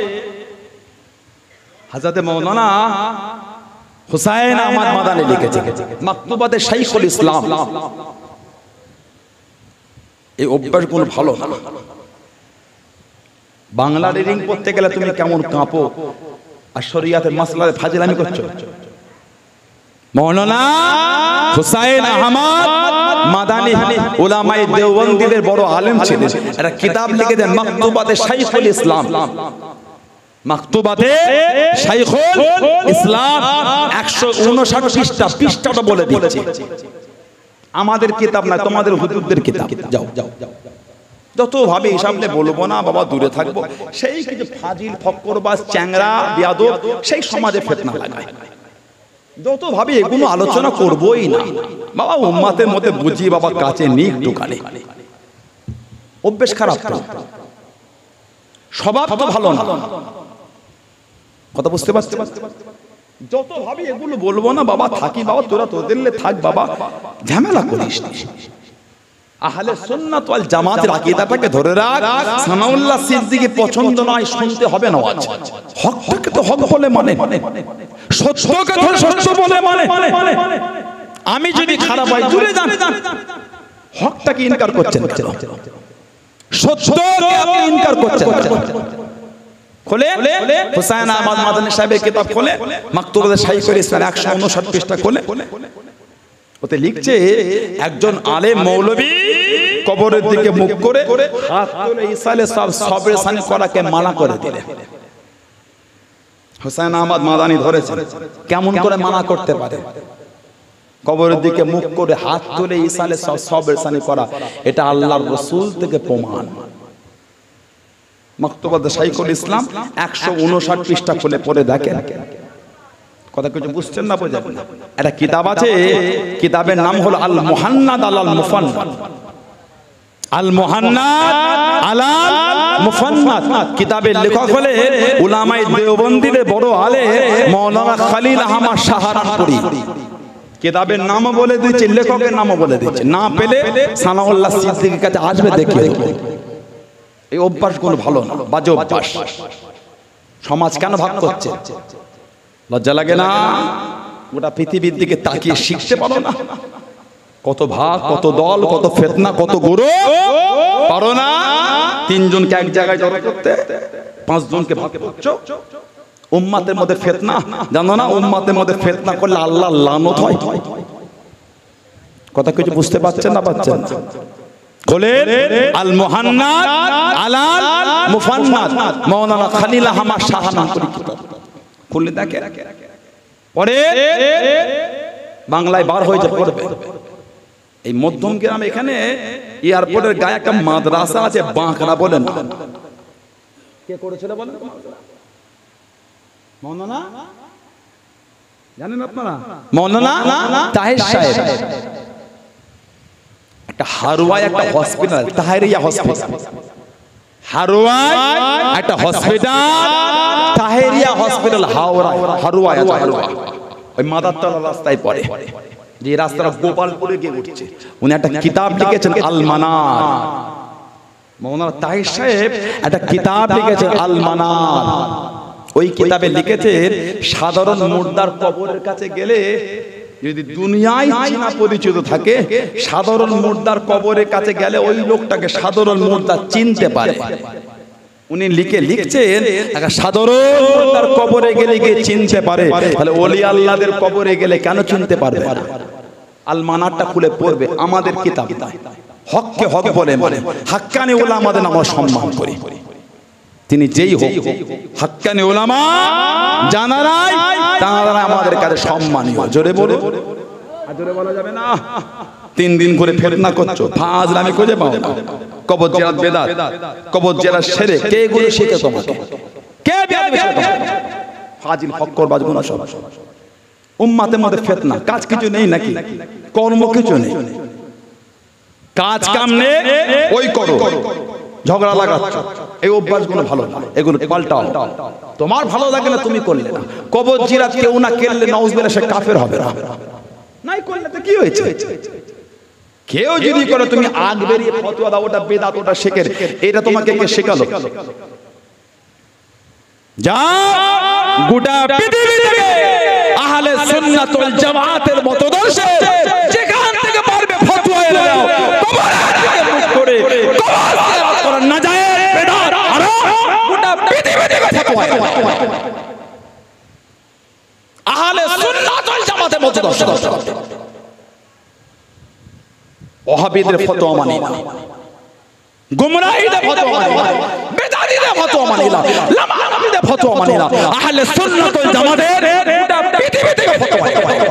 হযরত মাওলানা হুসাইন আহমদ মাদানী লিখেছে, মাকতুবাতে শাইখুল ইসলাম। এই অভ্যাস কোনো ভালো না। বাংলা রিডিং পড়তে গেলে তুমি কেমন কাঁপো, আর শরিয়াতের মাসলায় ফাজিলামি করছো। মাওলানা হুসাইন আহমদ মাদানী উলামায়ে দেওবন্দিদের বড় আলেম ছিলেন। একটা কিতাব লিখেছেন মাকতুবাতে শাইখুল ইসলাম, মাকতুবাতে শাইখুল ইসলাম 159 পৃষ্ঠাটা বলে দিচ্ছে। আমাদের কিতাব না, তোমাদের হুজুরদের কিতাব। যাও যাও যত ভাবে হিসাব নিয়ে বলবো না বাবা, দূরে থাকবো। সেই কিছু ফাজিল ফক্করবাজ চ্যাংরা বিয়াদব সেই সমাজে ফিতনা লাগায়। যত ভাবে এগুলো আলোচনা করবোই না বাবা, উম্মতের মধ্যে বুঝি বাবা কাছে নিয়ে একটুখানি। অভ্যেস খারাপ তো, স্বভাব তো ভালো না। কথা বুঝতে পারছি? যত ভাবে এগুলো বলবো না বাবা, থাকি বাবা, তোরা তোদের থাক বাবা, ঝামেলা করিস না। আহলে সুন্নাত ওয়াল জামাতের আকীদাটাকে ধরে রাখ। সানাউল্লাহ সিদ্দিকী পছন্দ নয়, শুনতে হবে না। হকটাকে তো হক বলে মানে, সত্যকে তো সত্য বলে মানে। আমি যদি খারাপ হয় দূরে যান, হকটাকে ইনকার করছেন কেন? সত্যকে আপনি ইনকার করছেন কেন? খোলে হুসাইন আহমদ মাদানী সাহেবের কিতাব খোলে, মাকতুবাতে শাইখুল ইসলাম 159 পৃষ্ঠা খোলে। ওতে লিখছে একজন আলেম মৌলবী কবরের দিকে মুখ করে হাত তুলে ইসালে সবরে সানি করাকে মানা করে দিলেন। হুসাইন আহমদ মাদানী ধরেছেন কেমন করে মানা করতে পারে? কবরের দিকে মুখ করে হাত তুলে ইসালে সবরে সানি করা, এটা আল্লাহর রাসূল থেকে প্রমাণ। মাকতুবাতে শাইখুল ইসলাম 159 পৃষ্ঠা খুলে পড়ে দেখেন। কথা কিছু বুঝছেন না? বোঝেন না? একটা কিতাব আছে, কিতাবের নাম হলো আল মুহান্নাদ আলাল মুফান্নাদ। আল মুহান্নাদ আলাল মুফান্নাদ কিতাবের লেখক হলে উলামায়ে দেওবন্দিদের বড় আলেম মাওলানা খলিল আহমদ সাহারানপুরী। কিতাবের নামও বলে দিচ্ছে, লেখকের নামও বলে দিচ্ছে। না পেলে সানাউল্লাহ সিদ্দিকীর কাছে আসবে, দেখিয়ে দেবো। এই অভ্যাসগুলো ভালো না, বাজে অভ্যাস। সমাজ কেন ভাগ করছে? লজ্জা লাগে না? গোটা পৃথিবীর দিকে তাকিয়ে শিখতে পারো না? কত ভাগ, কত দল, কত ফিতনা, কত গুরু পারো না? 3 জনকে এক জায়গায় জড়ো করতে, 5 জনকে ভাগ করছো। উম্মতের মধ্যে ফিতনা, জানো না? উম্মতের মধ্যে ফিতনা করলে আল্লাহর লানত হয়। কথা কিছু বুঝতে পারছেন না? পাচ্ছেন না? বলেন আল মুহান্নাদ আলাল মুফান্নাদ মাওলানা খলিল আহমদ সাহারানপুরী কিতাব খুলে দেখে। পরে বাংলায় বার হয়ে পড়বে। এই মধ্যম গ্রাম, এখানে এয়ারপোর্টের গায়ে একটা মাদ্রাসা আছে, বাঁকড়া বলেন। কে করেছিল বলেন? মাওলানা, জানেন আপনারা? মাওলানা তাহের সাহেব। একটা হারোয়ায় একটা হসপিটাল, তাহেরিয়া হসপিটাল। হারোয়ায় একটা হসপিটাল, তাহেরিয়া হসপিটাল, হাওড়া হারোয়ায়। ওই মাদারতলা রাস্তায় পড়ে, যে রাস্তাটা গোপালপুরে গিয়ে উঠছে। উনি একটা কিতাব লিখেছেন আল মানার। মাওলানা তাহের সাহেব একটা কিতাব লিখেছেন আল মানার। ওই কিতাবে লিখেছেন সাধারণ মুর্দার কবরের কাছে গেলে যদি দুনিয়ায় চিনা পরিচিত থাকে, সাধারণ মুর্দার কবরের কাছে গেলে ওই লোকটাকে সাধারণ মুর্দা চিনতে পারে। উনি লিখছেন সাধারণ মুর্দার কবরে গেলে গিয়ে চিনতে পারে, তাহলে ওলি আল্লাহদের কবরে গেলে কেন চিনতে পারবে না? আল মানারটা খুলে পড়বে, আমাদের কিতাব। হককে হক বলে মানে, হাক্কানি উলামাদের আমরা সম্মান করি। তিনি যেই হোক, হাক্কানি উলামা জানারাই তারা আমাদের কাছে সম্মানীয়। জোরে বলো, জোরে বলা যাবে না। 3 দিন করে ফিতনা করছো, ফাজলামি খুঁজে পাও না। কবর জিয়ারত বেদাত, কবর জিয়ারত শিরক। কে এগুলো শিখে তোমাকে? কে বিয়াদবি শিখে? ফাজিল ফক্করবাজ গুনাহ সব। উম্মতের মধ্যে ফিতনা, কাজ কিছু নেই নাকি? কর্ম কিছু নেই, কাজ কাম নেই, ওই করো, ঝগড়া লাগাচ্ছ। এই অভ্যাসগুলো ভালো না, এগুলো পাল্টাও। তোমার ভালো লাগে না, তুমি করলে না। কবর জিয়ারত কেউ না করলে নাউজুবিল্লাহ সে কাফের হবে না। নাই করলে তো কি হয়েছে? কেউ যদি করে তুমি আগ বেরিয়ে ফতোয়া দাও, ওটা বেদাত, ওটা শিরক। এটা তোমাকে কে শেখালো? যা গোটা পৃথিবী থেকে আহলে সুন্নাত ওয়াল জামাতের মতদর্শে যেখান থেকে পারবে ফতোয়া এনে দাও। কবরের দিকে মুখ করে কবর জিয়ারত করা না যায়, বেদাত হারাম। গোটা পৃথিবী থেকে ফতোয়া এনে দাও। আহলে সুন্নাত ওয়াল জামাতের মতদর্শে ওহাবিদের ফতোয়া মানি না, গুমরাহিদের ফতোয়া মানি না, বেদাতিদের ফতোয়া মানি না, লামানামীদের ফতোয়া মানি না, আহলে সুন্নাত ওয়াল জামাতের গোটা পৃথিবী থেকে ফতোয়া মানি।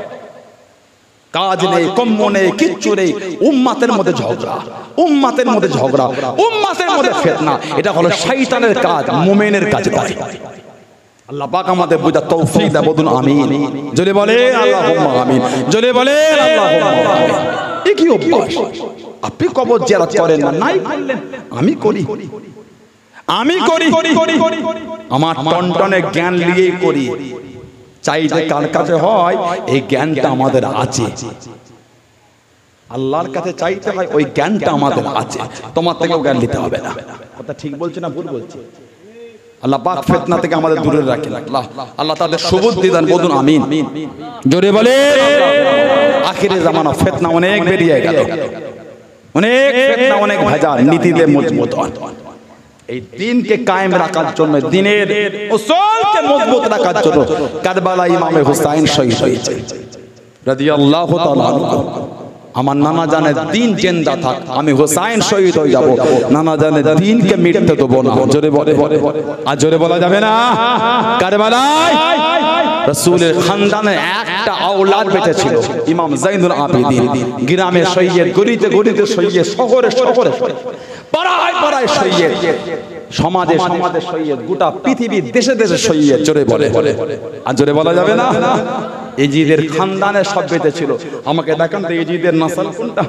কাজ নেই, কম্ম নেই, কিচ্ছু নেই, উম্মাতের মধ্যে ঝগড়া, উম্মাতের মধ্যে ঝগড়া, উম্মাতের মধ্যে ফিতনা। এটা হলো শয়তানের কাজ, মুমিনের কাজ নয়। আল্লাহ পাক আমাদের বুঝার তৌফিক দেয়, বলুন আমিন। জোরে বলে আল্লাহুম্মা আমিন, জোরে বলে আল্লাহুম্মা আমিন। এই কি অভ্যাস? আপনি কবর জিয়ারত করেন না, নাই করলেন, আমি করি, আমি করি, আমার টনটনে জ্ঞান নিয়েই করি। চাইতে কার কাছে হয়, এই জ্ঞানটা আমাদের আছে, আল্লাহর কাছে চাইতে হয়, ওই জ্ঞানটা আমাদের আছে, তোমার থেকেও জ্ঞান নিতে হবে না। কথা ঠিক বলছি না ভুল বলছি? আল্লাহ পাক ফিতনা থেকে আমাদের দূরে রাখেন, আল্লাহ তাদের সুবুদ্ধি দান, বলুন আমিন। জোরে বলে আখিরে জামানা ফিতনা অনেক বেরিয়ে গেল, অনেক ফিতনা, অনেক ভেজাল, নীতিতে মজবুত হয়। এই দ্বীনকে কায়েম রাখার জন্য, দ্বীনের উসুলকে মজবুত রাখার জন্য কারবালা ইমামে হুসাইন শহীদ হয়েছে রাদিয়াল্লাহু তাআলা আনহু। আমার নানা জানে দ্বীন জিন্দা থাক, আমি হুসাইন শহীদ হয়ে যাব, নানা জানে দ্বীনকে মিটতে দেব না। জোরে বলে, আর জোরে বলা যাবে না। কারবালায় রাসূলের খানদানে একটা আওলাদ বেঁচে ছিল, ইমাম যাইনুল আবেদিন। গ্রামে শহীদ, গলিতে গলিতে শহীদ, শহরে শহরে পাড়ায় পাড়ায় শহীদ, সমাজে সমাজে শহীদ, গোটা পৃথিবীর দেশে দেশে শহীদ। জোরে বলে, আর জোরে বলা যাবে না। ইজিদের খানদানে সব বেঁচে ছিল। আমাকে দেখান তো ইজিদের নসল কোনটা?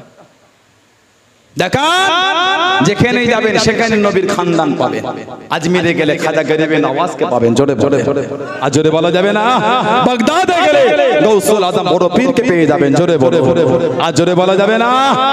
দেখান, যেখানেই যাবেন সেখানে নবীর খানদান পাবেন। আজমিরে গেলে খাজা গরিবে নওয়াজকে পাবেন। জোরে বলে, আর জোরে বলা যাবে না। বাগদাদে গেলে গৌসুল আজম বড় পীরকে পেয়ে যাবেন। জোরে বলে, আর জোরে বলা যাবে না।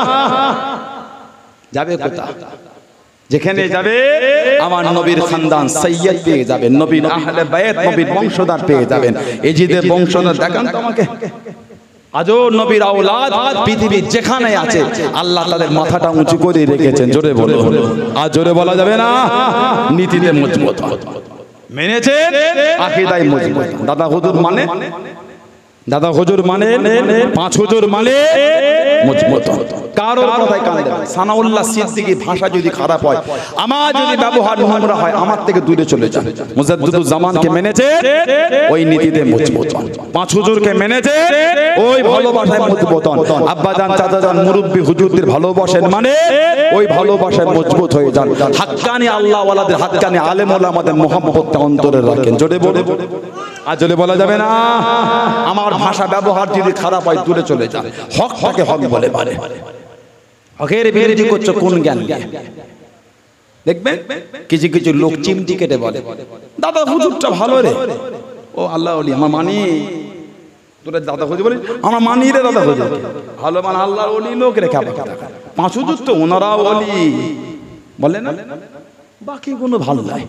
যাবে কোথা? যেখানে যাবে আমার নবীর খানদান সৈয়দ পেয়ে যাবেন, নবীর আহলে বাইত, নবীর বংশধর পেয়ে যাবেন। এজিদের বংশধর দেখান তো আমাকে। আজও নবীর আওলাদ পৃথিবীর যেখানে আছে, আল্লাহ তাদের মাথাটা উঁচু করে রেখেছেন। জোরে বলো, আর জোরে বলা যাবে না। নীতিতে মজবুত মেনেছে, আকীদায় মজবুত। দাদা হুজুর মানে, দাদা হুজুর মানে, পাঁচ হুজুর মানে মজবুত। কারোর কথায় কান দেবেন। সানাউল্লাহ সিদ্দিকী ভাষা যদি খারাপ হয়, আমার যদি ব্যবহার নোংরা হয়, আমার থেকে দূরে চলে যান। মুজাদ্দিদুল জামানকে মেনেছে, ওই নীতিতে মজবুত। পাঁচ হুজুরকে মেনেছে, ওই ভালোবাসায় মজবুত। আব্বাজান, চাচাজান, মুরব্বি হুজুরদের ভালোবাসেন মানে ওই ভালোবাসায় মজবুত হয়ে যান। হাক্কানি আল্লাহ ওয়ালাদের, হাক্কানি আলেম ওলামাদের মুহাব্বতটা অন্তরে রাখেন। জোরে বলে, আর জোরে বলা যাবে না। আমার ভাষা ব্যবহার যদি খারাপ হয়, দূরে চলে যান। হকটাকে হক বলে মানে, হকের বিরোধী করছো কোন জ্ঞান দিয়ে? দেখবেন কিছু কিছু লোক চিমটি কেটে বলে, দাদা হুজুরটা ভালো রে, ও আল্লাহ ওলি, আমার মানি। তোরা দাদা হুজুর বলি, আমার মানি রে দাদা হুজুর ভালো, মানে আল্লাহর ওলি লোক রেখে। পাঁচ হুজুর তো ওনারাও ওলি বলে না, বাকি কোনো ভালো নয়।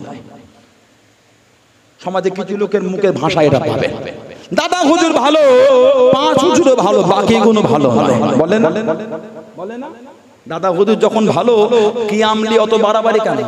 সমাজে কিছু লোকের মুখের ভাষা এটা পাবে, দাদা হুজুর ভালো, পাঁচ হুজুরও ভালো, বাকি কোনো ভালো নয়। বলে না, বলে না। দাদা হুজুর যখন ভালো, কিয়াম নিয়ে অত বাড়াবাড়ি কেন?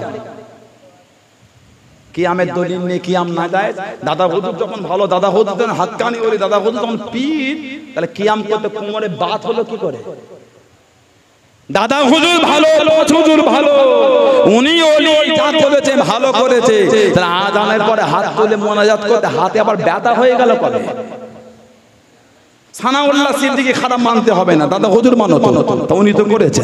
কিয়ামের দলিল নিয়ে কিয়াম না যায়। দাদা হুজুর যখন ভালো, দাদা হুজুর হাক্কানি ওলি, দাদা হুজুর যখন পীর, তাহলে কিয়াম করতে কোমরে বাত হলো কি করে? দাদা হুজুর ভালো, পাঁচ হুজুর ভালো, উনি ওলি, যা করেছে ভালো করেছে। তাহলে আযানের পরে হাত তুলে মোনাজাত করতে হাতে আবার ব্যথা হয়ে গেল কবে? সানাউল্লাহ সিদ্দিকী খারাপ মানতে হবে না, দাদা হুজুর মানো তো, উনি তো করেছে।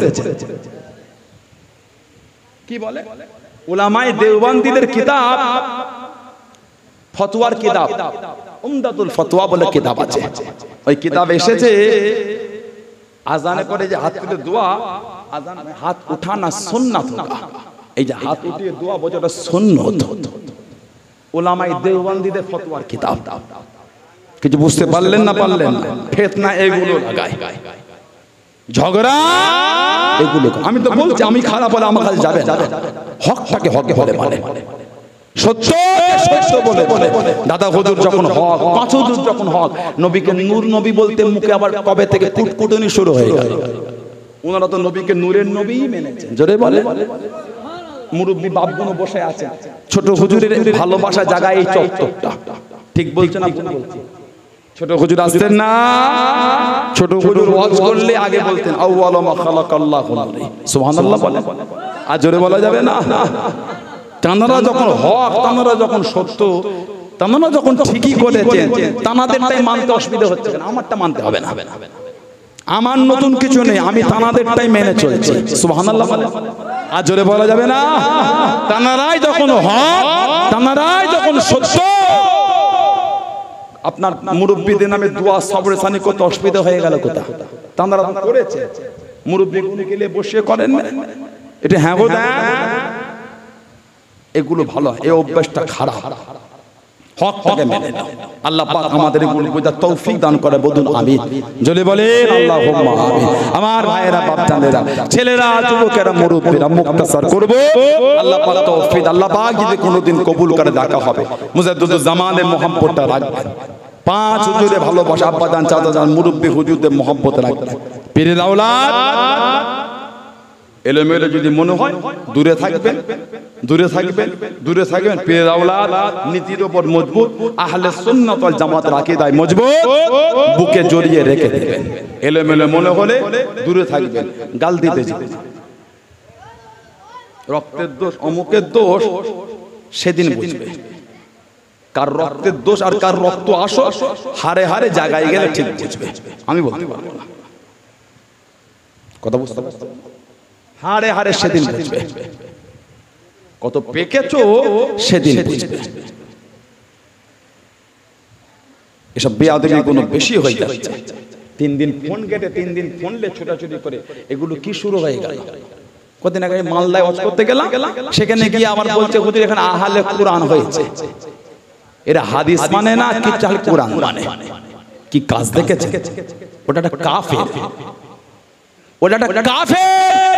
কি বলে উলামায়ে দেওবন্দিদের কিতাব, ফতোয়ার কিতাব, উমদাতুল ফতোয়া বলে কিতাব আছে। ওই কিতাব এসেছে আজানে করে যে হাত তুলে দোয়া, আজান হাত উঠানা সুন্নাত হোগা। এই যে হাত উঠিয়ে দোয়া বোঝাটা সুন্নত। উলামায়ে দেওবন্দিদের ফতোয়ার কিতাব। কিছু বুঝতে পারলেন না? পারলেন না। ফিতনা এগুলো লাগায়, ঝগড়া এগুলো। আমি তো বলছি, আমি খারাপ বলে আমার কাছে যাবে, হকটাকে হকে বলে মানে, সত্য সত্য বলে বলে। দাদা হুজুর যখন হক, পাঁচ হুজুর যখন হক, নবীকে নূর নবী বলতে মুখে আবার কবে থেকে কুটকুটনি শুরু হয়ে গেল। ওনারা তো নবীকে নূরের নবী মেনেছেন। জোরে বলে। মুরব্বী বাপগুলো বসে আছে, ছোট হুজুরের ভালোবাসা জায়গায় এই চত্বরটা। ঠিক বলছেন না? ভুল বলছি? ছোট হুজুর আসতেন না, ছোট হুজুর ওয়াজ করলে আগে বলতেন আউয়ালু মা খালাকাল্লাহু নূর, সুবহানাল্লাহ বলেন। আর জোরে বলা যাবে না? তানারা যখন হক, তানারা যখন সত্য, তানারা যখন ঠিকই করেছেন, তানাদেরটাই মানতে অসুবিধা হচ্ছে না, আমারটা মানতে হবে না। আমার নতুন কিছু নেই, আমি তানাদেরটাই মেনে চলছি, সুবহানাল্লাহ বলেন। আর জোরে বলা যাবে না? তানারাই যখন হক, তানারাই যখন সত্য। আপনার মুরব্বীদের নামে দোয়া সবরে সানি করতে অসুবিধা হয়ে গেল কোথা? তানারা করেছে, মুরব্বী গুলো গেলে বসে করেন না, এটা হ্যাঁ গো, এগুলো ভালো, এই অভ্যাসটা খারাপ। হকটাকে মেনে নাও। আল্লাহ পাক আমাদের এগুলো বোঝার তৌফিক দান করে, বলুন আমিন। জলে বলেন আল্লাহুম্মা আমিন। আমার ভাইয়েরা, বাপজানেরা, ছেলেরা, যুবকেরা, মুরব্বীরা, মুক্তাসার করব, আল্লাহ পাক তৌফিক, আল্লাহ পাক যদি কোনোদিন কবুল করে দেখা হবে, মুজাদ্দিদুল জামানের মহব্বতটা রাখবেন। 5 হুজুরে ভালোবাসা, আব্বাজান, চাচাজান, মুরব্বী হুজুরদের মহব্বত রাখবেন। পীরের আওলাদ এলোমেলো যদি মনে হয় দূরে থাকবেন, দূরে থাকবেন, দূরে থাকবেন। পীরের আওলাদ নীতির উপর মজবুত, আহলে সুন্নাত ওয়াল জামাতের আকীদায় মজবুত, বুকে জড়িয়ে রেখে দেবেন। এলোমেলো মনে হলে দূরে থাকবেন, গাল দিতে যাবেন। রক্তের দোষ, অমুকের দোষ সেদিন বুঝবে কার রক্তের দোষ আর কার রক্ত আসো, হারে হারে জায়গায় গেলে ঠিক বুঝবে। আমি বলতে পারবো না, কথা বুঝতে পারছো? হারে হারে সেদিন বুঝবে, কত পেকেছো সেদিন বুঝবে। এসব বেয়াদবি গুণ বেশি হয়ে যাচ্ছে। 3 দিন ফোন কেটে 3 দিন ফোনলে ছোটাছুটি করে, এগুলো কি শুরু হয়ে গেল? কদিন আগে মালদায় ওয়াজ করতে গেলাম, সেখানে গিয়ে আবার বলছে হুজুর এখানে আহলে কুরআন হয়েছে। এরা হাদিস মানে না, কি চাল কুরআন মানে। কি কাজ দেখেছে? ওটা একটা কাফের, ওটা একটা কাফের।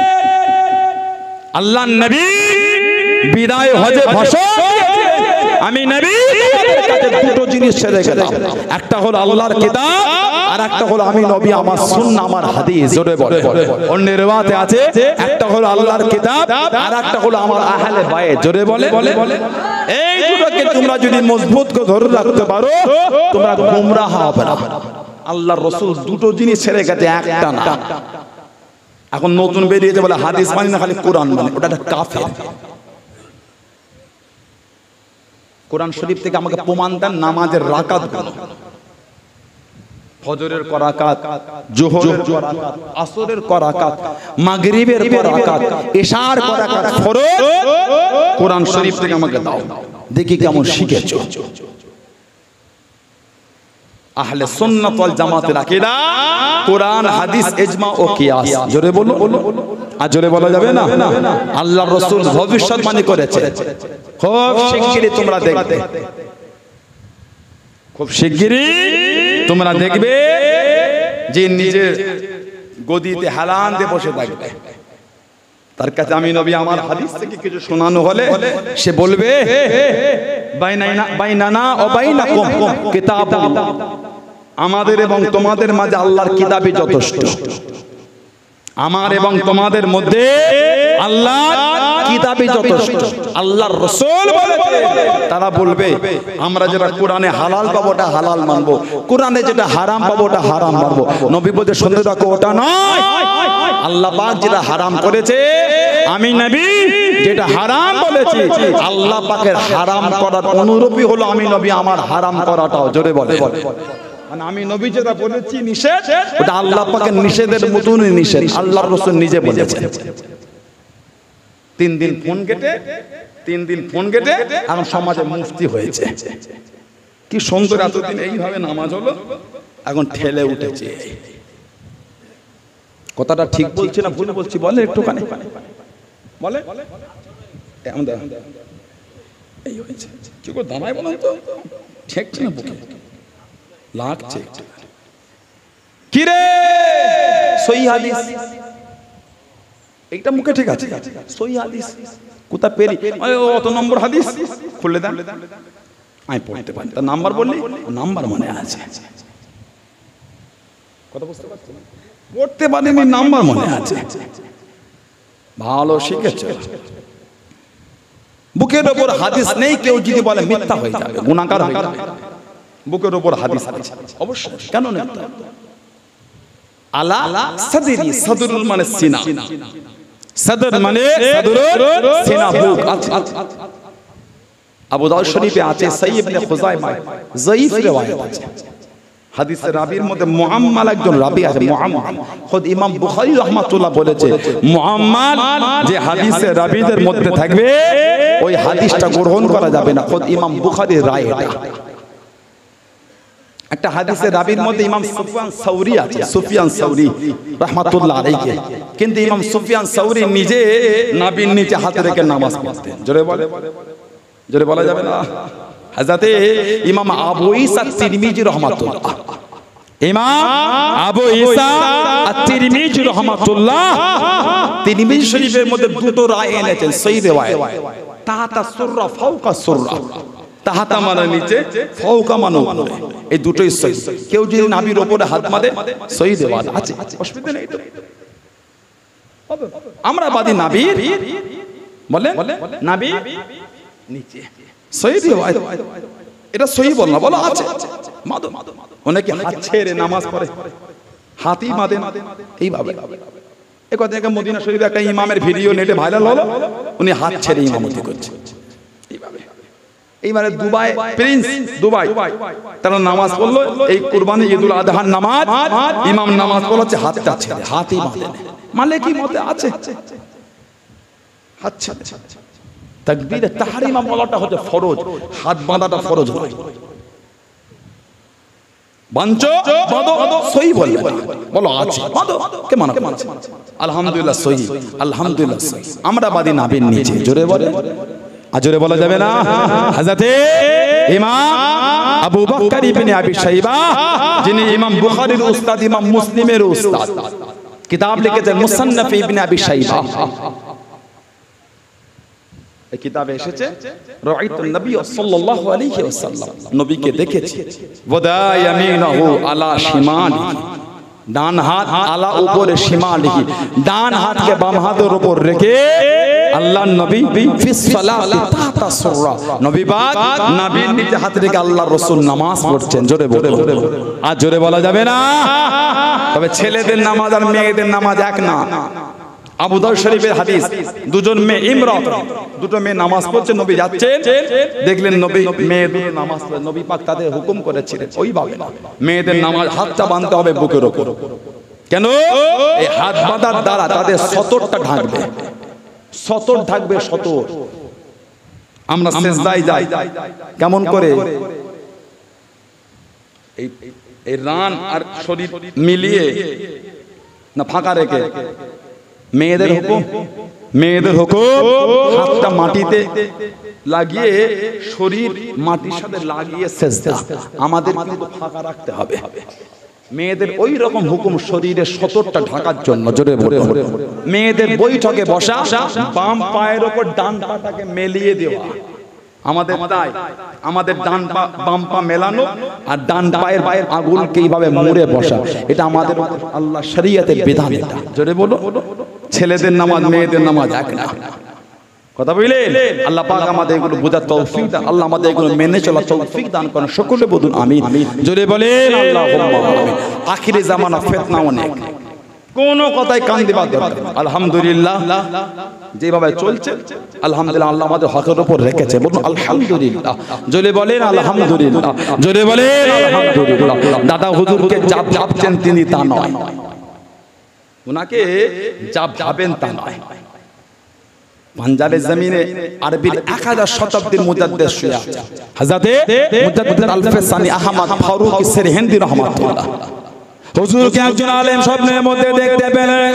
আল্লাহ নবী বিদায় হজে ভাষণ, আমি নবী কাছে দুটো জিনিস ছেড়ে গেলাম, একটা হলো আল্লাহর কিতাব, আর একটা হলো আমি নবী আমার সুন্নাহ আমার হাদিস। জোরে বলে, অন্য রিওয়ায়াতে আছে একটা হলো আল্লাহর কিতাব, আর একটা হলো আমার আহলে বাইত। জোরে বলে, এই দুটোকে তোমরা যদি মজবুত করে ধরে রাখতে পারো, তোমরা গোমরাহ হবে না। আল্লাহর রাসূল দুটো জিনিস ছেড়ে গেছে, একটা না। এখন নতুন বেরিয়েছে বলে হাদিস মানে না, খালি কোরআন মানে, ওটা একটা কাফের। কোরআন শরীফ থেকে আমাকে প্রমাণ দেন নামাজের রাকাত গুলো। ফজরের ক রাকাত, যোহরের ক রাকাত, আসরের ক রাকাত, মাগরিবের ক রাকাত, ইশার ক রাকাত ফরজ কোরআন শরীফ থেকে আমাকে দাও, দেখি কেমন শিখেছো। আহলে সুন্নাত ওয়াল জামাতের আকীদা কোরআন, হাদিস, ইজমা ও কিয়াস। জোরে বলো, আর জোরে বলা যাবে না? আল্লাহর রাসূল ভবিষ্যৎবাণী করেছে, খুব শিগগিরই তোমরা দেখবে, খুব শিগগিরই তোমরা দেখবে যে নিজের গদিতে হেলান দিয়ে বসে থাকবে। তার কাছে আমি নবী আমার হাদিস থেকে কিছু শোনানো হলে সে বলবে বাইনানা ও বাইনাকুম কিতাবুল্লাহ, আমাদের এবং তোমাদের মাঝে আল্লাহর কিতাবই যথেষ্ট। আমার এবং তোমাদের মধ্যে আল্লাহর কিতাবই যথেষ্ট। আল্লাহর রাসূল বলেছে, তারা বলবে আমরা যেটা কোরআনে হালাল পাবো ওটা হালাল মানবো, কোরআনে যেটা হারাম পাবো ওটা হারাম মানবো। নবী বলতে শুনতে থাকো, ওটা নয়। আল্লাহ পাক যেটা হারাম করেছে, আমি নবী যেটা হারাম বলেছি, আল্লাহ পাকের হারাম করার অনুরূপই হলো আমি নবী আমার হারাম করাটাও। জোরে বলে, মানে আমি নবী যেটা বলেছি নিষেধ, ওটা আল্লাহ পাকের নিষেধের মতনই নিষেধ। আল্লাহর রাসূল নিজে বলেছেন। 3 দিন ফোন কেটে, 3 দিন ফোন কেটে এখন সমাজে মুফতি হয়েছে। কি সুন্দর, এতদিন এইভাবে নামাজ হলো, এখন ঠেলে উঠেছে। কথাটা ঠিক বলছি না ভুল বলছি বলে একটুখানি বলে। এই হয়েছে কি করে দাঁড়ায় বলেন তো, ঠেকছে না বুকে লাগছে। কি রে সহিহ হাদিস, এইটা মুখে ঠিক আছে, সহিহ হাদিস কোথা পেলি? অত নম্বর হাদিস খুলে দেন, আমি পড়তে পারি। তার নাম্বার বললি, নাম্বার মনে আছে, কথা বুঝতে পারছো? পড়তে পারিনি, নাম্বার মনে আছে। ভালো শিখেছে। বুকের ওপর হাদিস নেই, কেউ যদি বলে মিথ্যা হয়ে যাবে, গুনাহগার হয়ে যাবে। বুকের উপর হাদিস আছে অবশ্যই, কেন না? আলা সাদরি, সাদরুল মানে সিনা, সাদর মানে সাদরুল সিনা, বুক আছে। আবু দাউদ শরীফে আছে, সহিহ ইবনে খুজাইমা যায়ীফ riwayat আছে। হাদিসের রাবীর মধ্যে মুআম্মাল একজন রাবী আছে, মুআম্মাল। খুদ ইমাম বুখারী রাহমাতুল্লাহ বলেছে মুআম্মাল যে হাদিসের রাবীদের মধ্যে থাকবে ওই হাদিসটা গ্রহণ করা যাবে না। খুদ ইমাম বুখারীর রায় এটা। একটা হাদিসের রাবীর মধ্যে ইমাম সুফিয়ান সাউরি আছে, সুফিয়ান সাউরি রাহমাতুল্লাহ আলাইহি, কিন্তু ইমাম সুফিয়ান সাউরি নিজে নবীর নিচে হাত রেখে নামাজ পড়তেন। জোরে বলে, জোরে বলা যাবে না? হযরতে ইমাম আবু ঈসা তিরমিজি রাহমাতুল্লাহ, ইমাম আবু ঈসা আত-তিরমিজি রাহমাতুল্লাহ তিরমিজি শরীফের মধ্যে দুটো রায় এনেছেন, সহিহ riwayat। তাহাতা সুররা ফাওকা সুররা, তাহাতা মানে নিচে, ফাওকা মানে উপরে, এই দুটোই সহিহ। কেউ যদি নবীর উপরে হাত মারে সহিহ riwayat আছে, অসুবিধা নেই তো। আমরা বাদী নবীর, বলেন নবী নিচে, সহিহ riwayat, এটা সহিহ বল না, বলো আছে। মাদো অনেকে হাত ছেড়ে নামাজ পড়ে, হাতই মাদে এইভাবে। এই কথা একটা মদিনা শরীফে একটা ইমামের ভিডিও নেটে ভাইরাল হলো, উনি হাত ছেড়ে ইমামতি করছে এইভাবে। এইবারে দুবাই প্রিন্স, দুবাই তারা নামাজ পড়লো, এই কুরবানি ঈদুল আযহার নামাজ, ইমাম নামাজ পড়ছে হাতটা ছেড়ে, হাতই মাদে না। মালিকি মতে আছে হাত ছেড়ে। তাকবীরে তাহরিমা বলাটা হচ্ছে ফরজ, হাত বাঁধাটা ফরজ নয়। বাঞ্চো বাঁধো, সহিহ বলবে, বলো আছে বাঁধো, কে মানা করছে? আলহামদুলিল্লাহ সহিহ, আলহামদুলিল্লাহ সহিহ। আমরা বাদী নবীর নিচে, জোরে বলে, আজরে বলা যাবে না? হযরতে ইমাম আবু বকর ইবনে আবি শাইবা, যিনি ইমাম বুখারীর উস্তাদ, ইমাম মুসলিমের উস্তাদ, কিতাব লিখেছেন মুসান্নাফ ইবনে আবি শাইবা। এই কিতাবে এসেছে রাআইতুন নবী সাল্লাল্লাহু আলাইহি ওয়াসাল্লাম, নবীকে দেখেছি, ওয়াদা ইয়ামিনাহু আলা শিমালিহি, ডান হাত আলা উপরে, শিমালিহি ডান হাতকে বাম হাতের উপর রেখে আল্লাহর নবী ফিস সালাতি তাহতা সুররা, নবী পাক নবীর নিচে হাত রেখে আল্লাহর রাসূল নামাজ পড়ছেন। জোরে বলে, আর জোরে বলা যাবে না। তবে ছেলেদের নামাজ আর মেয়েদের নামাজ এক না। আবু দাউদ শরীফের হাদিস, দুজন মেয়ে ইমরাত, দুটো মেয়ে নামাজ পড়ছে, নবী যাচ্ছেন, দেখলেন নবী মেয়ে দুটো নামাজ পড়ে, নবী পাক তাদের হুকুম করেছিলেন ওইভাবে মেয়েদের নামাজ হাতটা বাঁধতে হবে বুকের উপর। কেন? এই হাত বাঁধার দ্বারা তাদের সতরটা ঢাকবে, সতর ঢাকবে, সতর। আমরা সিজদায় যাই কেমন করে? এই রান আর শরীর মিলিয়ে না, ফাঁকা রেখে। মেয়েদের হুকুম, মেয়েদের হুকুম হাতটা মাটিতে লাগিয়ে, শরীর মাটির সাথে লাগিয়ে সিজদা। আমাদের কিন্তু ফাঁকা রাখতে হবে। মেয়েদের ওই রকম হুকুম শরীরের সতরটা ঢাকার জন্য। জোরে বলে, মেয়েদের বৈঠকে বসা, বাম পায়ের উপর ডান পাটাকে মেলিয়ে দেওয়া। আমাদের তাই আমাদের ডান পা বাম পা মেলানো, আর ডান পায়ের আঙুলকে এইভাবে মুড়ে বসা, এটা আমাদের আল্লাহ শরীয়তের বিধান। এটা জোরে বলো। ছেলেদের নামাজ মেয়েদের নামাজ এক না, কথা বুঝলেন? আল্লাহ পাক আমাদের এগুলো বোঝার তৌফিক দান, আল্লাহ আমাদের এগুলো মেনে চলার তৌফিক দান করেন। সকলে বলুন আমিন। জোরে বলেন আল্লাহুম্মা আমিন। আখিরে জামানা ফিতনা অনেক, কোন কথায় কান দিবা দরকার। আলহামদুলিল্লাহ যেভাবে চলছে, আলহামদুলিল্লাহ আল্লাহ আমাদের হকের উপর রেখেছে। বলুন আলহামদুলিল্লাহ। জোরে বলেন আলহামদুলিল্লাহ, জোরে বলেন আলহামদুলিল্লাহ। দাদা হুজুরকে যা ভাবছেন তিনি তা নয়, উনাকে যা ভাবেন তা নয়। পাঞ্জাবের জমিনে আরবির 1000 শতাব্দীর মুজাদ্দিদ শুয়ে আছে, হযরতে মুজাদ্দিদ আল-ফিসানি আহমদ ফারুকি সিরহিন্দি রাহমাতুল্লাহ। হুজুরকে একজন আলেম স্বপ্নের মধ্যে দেখতে পেলেন।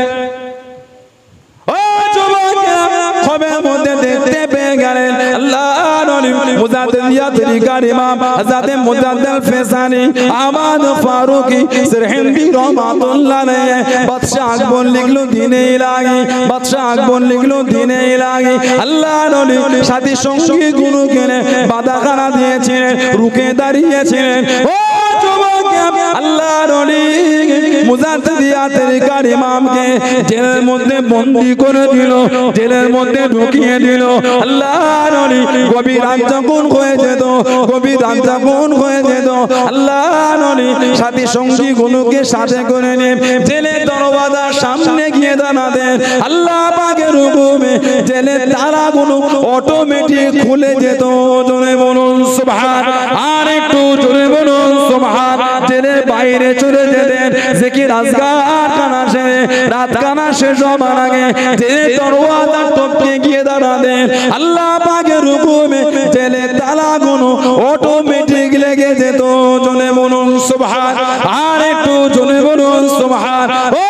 ও যুবকেরা, স্বপ্নের মধ্যে দেখতে পেয়ে গেলেন আল্লাহর ওলি মুজাদ্দিদ ইয়াতরিকার ইমাম হযরত মুজাদ্দিদ আল-ফিসানি আহমদ ফারুকি সিরহিন্দি রাহমাতুল্লাহ আলাইহি। বাদশা আকবর লিখলো দ্বীনে ইলাহি, বাদশা আকবর লিখলো দ্বীনে ইলাহি। আল্লাহর ওলি সাথী সঙ্গী গুরু কেনে বাধাখানা দিয়েছিলেন, রুকে দাঁড়িয়েছিলেন। ও যুবকেরা, আল্লাহর ওলি মুজাদ্দিদিয়াতের কার ইমামকে জেলের মধ্যে বন্দী করে দিল, জেলের মধ্যে ঢুকিয়ে দিল। আল্লাহর ওলি গভীর রাত যখন হয়ে যেত, গভীর রাত যখন হয়ে যেত, আল্লাহর ওলি সাথী সঙ্গী গুলোকে সাথে করে নিয়ে জেলের দরওয়াজার সামনে গিয়ে দাঁড়াতেন। আল্লাহ পাকের হুকুমে জেলের তালাগুলো অটোমেটিক খুলে যেত। জোরে বলুন সুবহান, আর একটু জোরে বলুন সুবহান। জেলের বাইরে চলে যেতেন, জিকির আজকার কানা শেষে, রাত কানা শেষ হবার আগে জেলের দরওয়াজা টপকে গিয়ে দাঁড়াতেন। আল্লাহ পাকের হুকুমে জেলের তালাগুলো অটোমেটিক লেগে যেত। জোরে বলুন সুবহান, আর একটু জোরে বলুন সুবহান।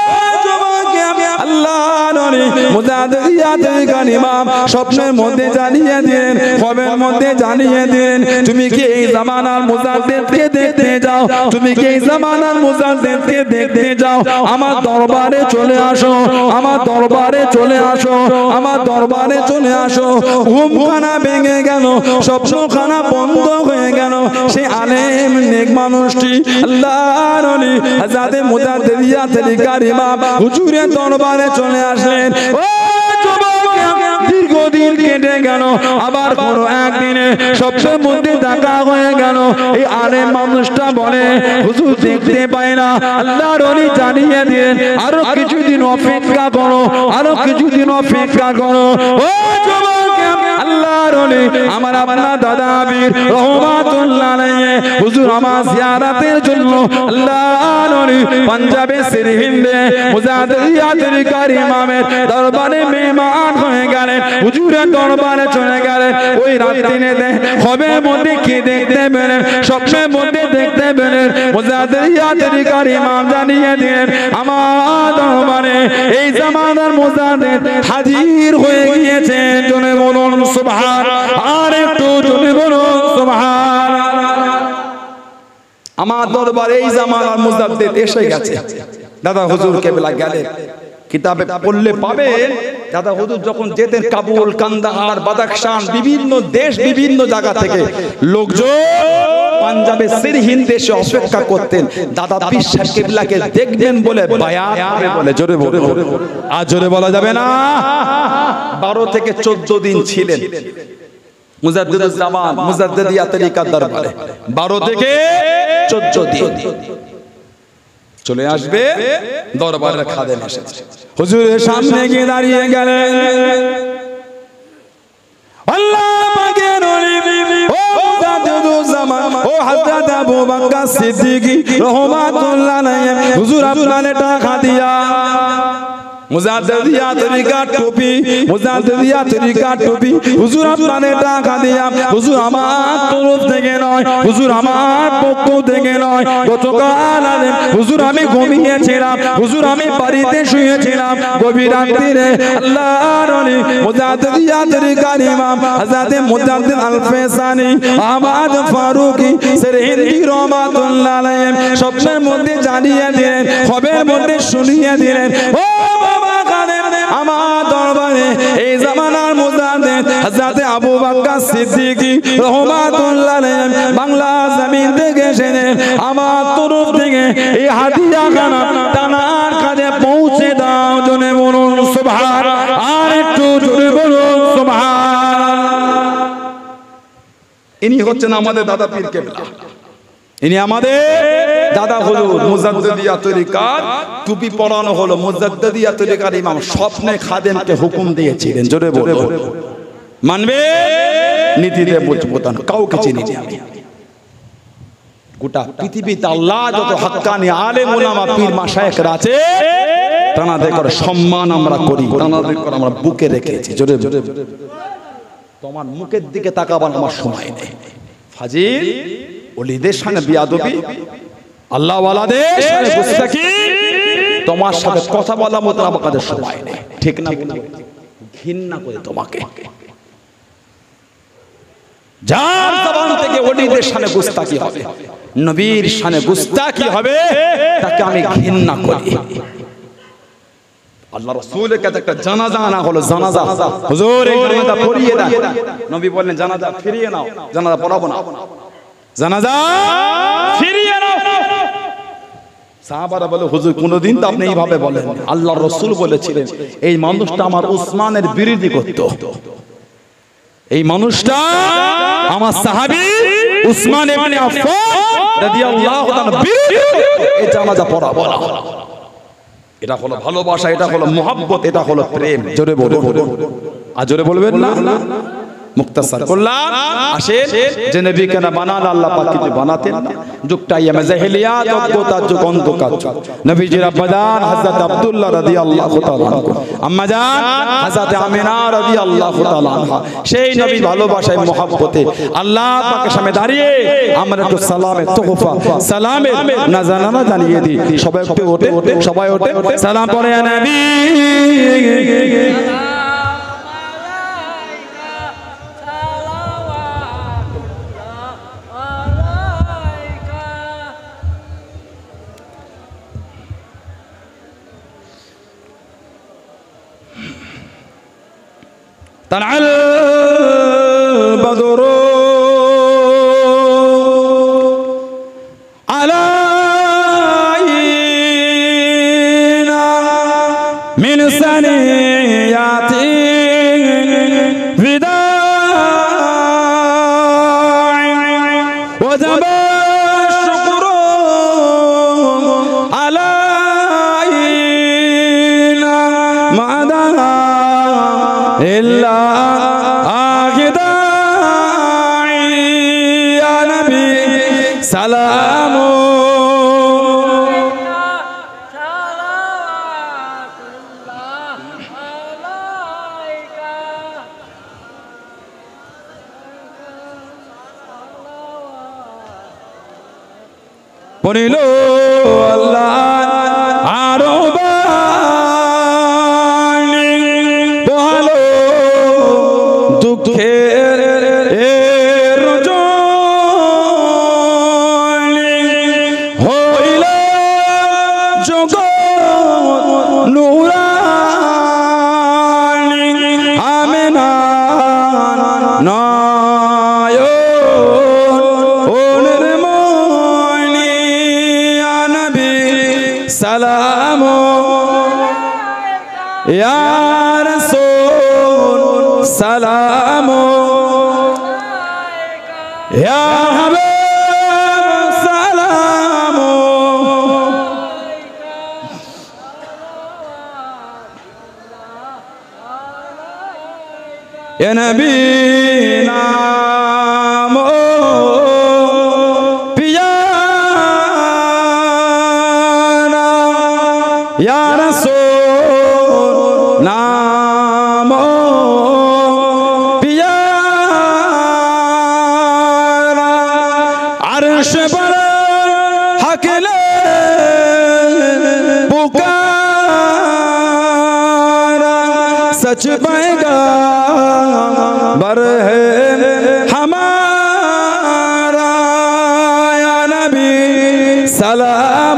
স্বপ্নের মধ্যে জানিয়ে দিলেন, খবরের মধ্যে জানিয়ে দিলেন, তুমি কি এই জামানার মুজাদ্দিদকে দেখতে যাও? তুমি কি এই জামানার মুজাদ্দিদকে দেখতে যাও? আমার দরবারে চলে আসো, আমার দরবারে চলে আসো, আমার দরবারে চলে আসো। ঘুমখানা ভেঙে গেল, স্বপ্নখানা বন্ধ হয়ে গেল। সেই আলেম নেক মানুষটি আল্লাহর ওলি হযরত মুজাদ্দিদিয়াতের কার ইমাম হুজুরের দরবারে চলে আসলেন। ও যুবক, দীর্ঘদিন কেটে গেল, আবার কোনো একদিনে স্বপ্নের মধ্যে দেখা হয়ে গেল। এই আলেম মানুষটা বলে, হুজুর দেখতে পাই না। আল্লাহর ওলি জানিয়ে দিলেন, আরো কিছুদিন অপেক্ষা করো, আরো কিছুদিন অপেক্ষা করো। ও যুবক, আল্লাহর ওলি আমার আপনার দাদা আবির রহমাতুল্লাহ আলাইহি হুজুর আমার জিয়ারতের জন্য আল্লাহর ওলি পাঞ্জাবে সিরহিন্দে মুজাদ্দিদিয়াতের কার ইমামের দরবারে মেহমান হয়ে গেলেন। হুজুরের দরবারে চলে গেলেন। ওই রাত্রিতে খবরের মধ্যে কি দেখতে পেলেন? স্বপ্নের মধ্যে দেখতে পেলেন মুজাদ্দিদিয়াতের কার ইমাম জানিয়ে দিলেন, আমার দরবারে এই জামানার মুজাদ্দিদ হাজির হয়ে গিয়েছে। জোরে বলুন সুবহান, আর একটু জোরে বলুন সুবহান। আমার দরবারে এই জামানার মুজাদ্দিদ এসে গেছে। দাদা হুজুর কেবলা গেলেন, কিতাবে পড়লে পাবেন দাদা হুজুর যখন যেতেন কাবুল, কান্দাহার, বাদাখশান, বিভিন্ন দেশ, বিভিন্ন জায়গা থেকে লোকজন পাঞ্জাবে সিরহিন্দ এসে অপেক্ষা করতেন দাদা পীর সাহেব কিবলাকে দেখবেন বলে বায়াত করে বলে। জোরে বলে, আর জোরে বলা যাবে না। 12 থেকে 14 দিন ছিলেন মুজাদ্দিদুজ জামান মুজাদ্দিদিয়া তরিকার দরবারে। 12 থেকে 14 দিন চলে আসবে, দরবারের খাদেম এসেছে। হুজুরের সামনে গিয়ে দাঁড়িয়ে গেলেন। আল্লাহ পাকের ওলি ও মুজাদ্দিদুজ জামান ও হযরত আবু বকর সিদ্দিক রাহমাতুল্লাহ আলাইহি, হুজুর আপনার টাকা দিয়া মুজাদ্দিদিয়া তরিকার টুপি, মুজাদ্দিদিয়া তরিকার টুপি হুজুর আপনারে টাকা দিয়া, হুজুর আমার তরফ থেকে নয়, হুজুর আমার পক্ষ থেকে নয়। গতকাল হুজুর আমি ঘুমিয়েছিলাম, হুজুর আমি বাড়িতে শুয়েছিলাম। গভীর রাত্রিরে আল্লাহর ওলি মুজাদ্দিদিয়া তরিকার ইমাম হযরত মুজাদ্দিদ আল ফেসানি আহমদ ফারুকি সিরহিন্দি রাহমাতুল্লাহ আলাইহি স্বপ্নের মধ্যে জানিয়ে দিলেন, খবরের মধ্যে শুনিয়ে দিলেন, ও আমার দরবারে এই জামানার মুজাদ্দিদ হযরত আবু বকর সিদ্দিক রাহমাতুল্লাহ আলাইহি বাংলা জমিন থেকে এসেছেন। আমার তরফ থেকে এই হাদিয়াখানা তানার কাছে পৌঁছে দাও। জোরে বলুন সুবহান, আর একটু জোরে বলুন সুবহান। ইনি হচ্ছেন আমাদের দাদা পীর কেবলা, ইনি আমাদের দাদা হুজুর মুজাদ্দিদিয়া তরিকার টুপি পরানো হলো। মুজাদ্দিদিয়া তরিকার ইমাম স্বপ্নে খাদেমকে হুকুম দিয়েছিলেন, জোরে বলো মানবে নীতিতে মজবুতান, কাউকে চিনি না আমি। গোটা পৃথিবীতে আল্লাহ যত হাক্কানি আলেম উলামা পীর মাশায়েখরা আছে তানাদের করে সম্মান আমরা করি, তানাদের করে আমরা বুকে রেখেছি। জোরে জোরে, তোমার মুখের দিকে তাকাবার আমার সময় নেই। ফাজিল ওলিদের সামনে বিয়াদবি, আল্লাহ ওয়ালাদের সামনে গুস্তাখি, তোমার সাথে কথা বলা মতো আমাদের সময় নেই। ঠিক না? ঘৃণা করে তোমাকে, যার জবান থেকে ওলিদের সামনে গুস্তাখি হবে, নবীর সামনে গুস্তাখি হবে, তাকে আমি ঘৃণা করি। আল্লাহ রাসূলের কাছে একটা জানাজা আনা হলো, জানাজা হুজুর এই জানাজা পড়িয়ে দেন। নবী বললেন জানাজা ফিরিয়ে নাও, জানাজা পড়াবো না, জানাজা ফিরিয়ে নাও। সাহাবারা বলে হুজুর কোনদিন তো আপনি এইভাবে বলেন। আল্লাহর রাসূল বলেছিলেন এই মানুষটা আমার উসমানের বিরোধী করত, এই মানুষটা আমার সাহাবী উসমান ইবনে আফফান রাদিয়াল্লাহু তাআলা বিরোধী করত। এই জানাজা পড়া বলা, এটা হলো ভালোবাসা, এটা হলো মুহাব্বত, এটা হলো প্রেম। জোরে বলুন, আর জোরে বলবেন না। মুক্তাসার করলাম। আসেন যে নবীকে না বানান আল্লাহ পাক কিছু বানাতেন না। যুগটা ইয়ামে জাহেলিয়াত অজ্ঞতার যুগ, অন্ধকার যুগ। নবীজির আব্বাজান হযরত আব্দুল্লাহ রাদিয়াল্লাহু তাআলা আনহু, আম্মাজান হযরত আমিনা রাদিয়াল্লাহু তাআলা আনহা, সেই নবী ভালোবাসায় মুহাব্বতে আল্লাহ পাকের সামনে দাঁড়িয়ে আমরা একটু সালামের তোহফা, সালামের নাজানা জানিয়ে দিই। সবাই একটু ওঠে, সবাই ওঠে, সালাম পড়ে ইয়া নবী। طلع البدر علينا من ثنيات الوداع وجب الشكر علينا ما دعا إلا سلام পড়িল আল্লাহ আরো বাণী বহালো দুঃখের या रसूल सलाम या हबीब सलाम या नबी नाम पिया या रसूल नाम पियारा अर्श पर हकले पुकारा सच पाएगा बर है हमारा या नबी सलाम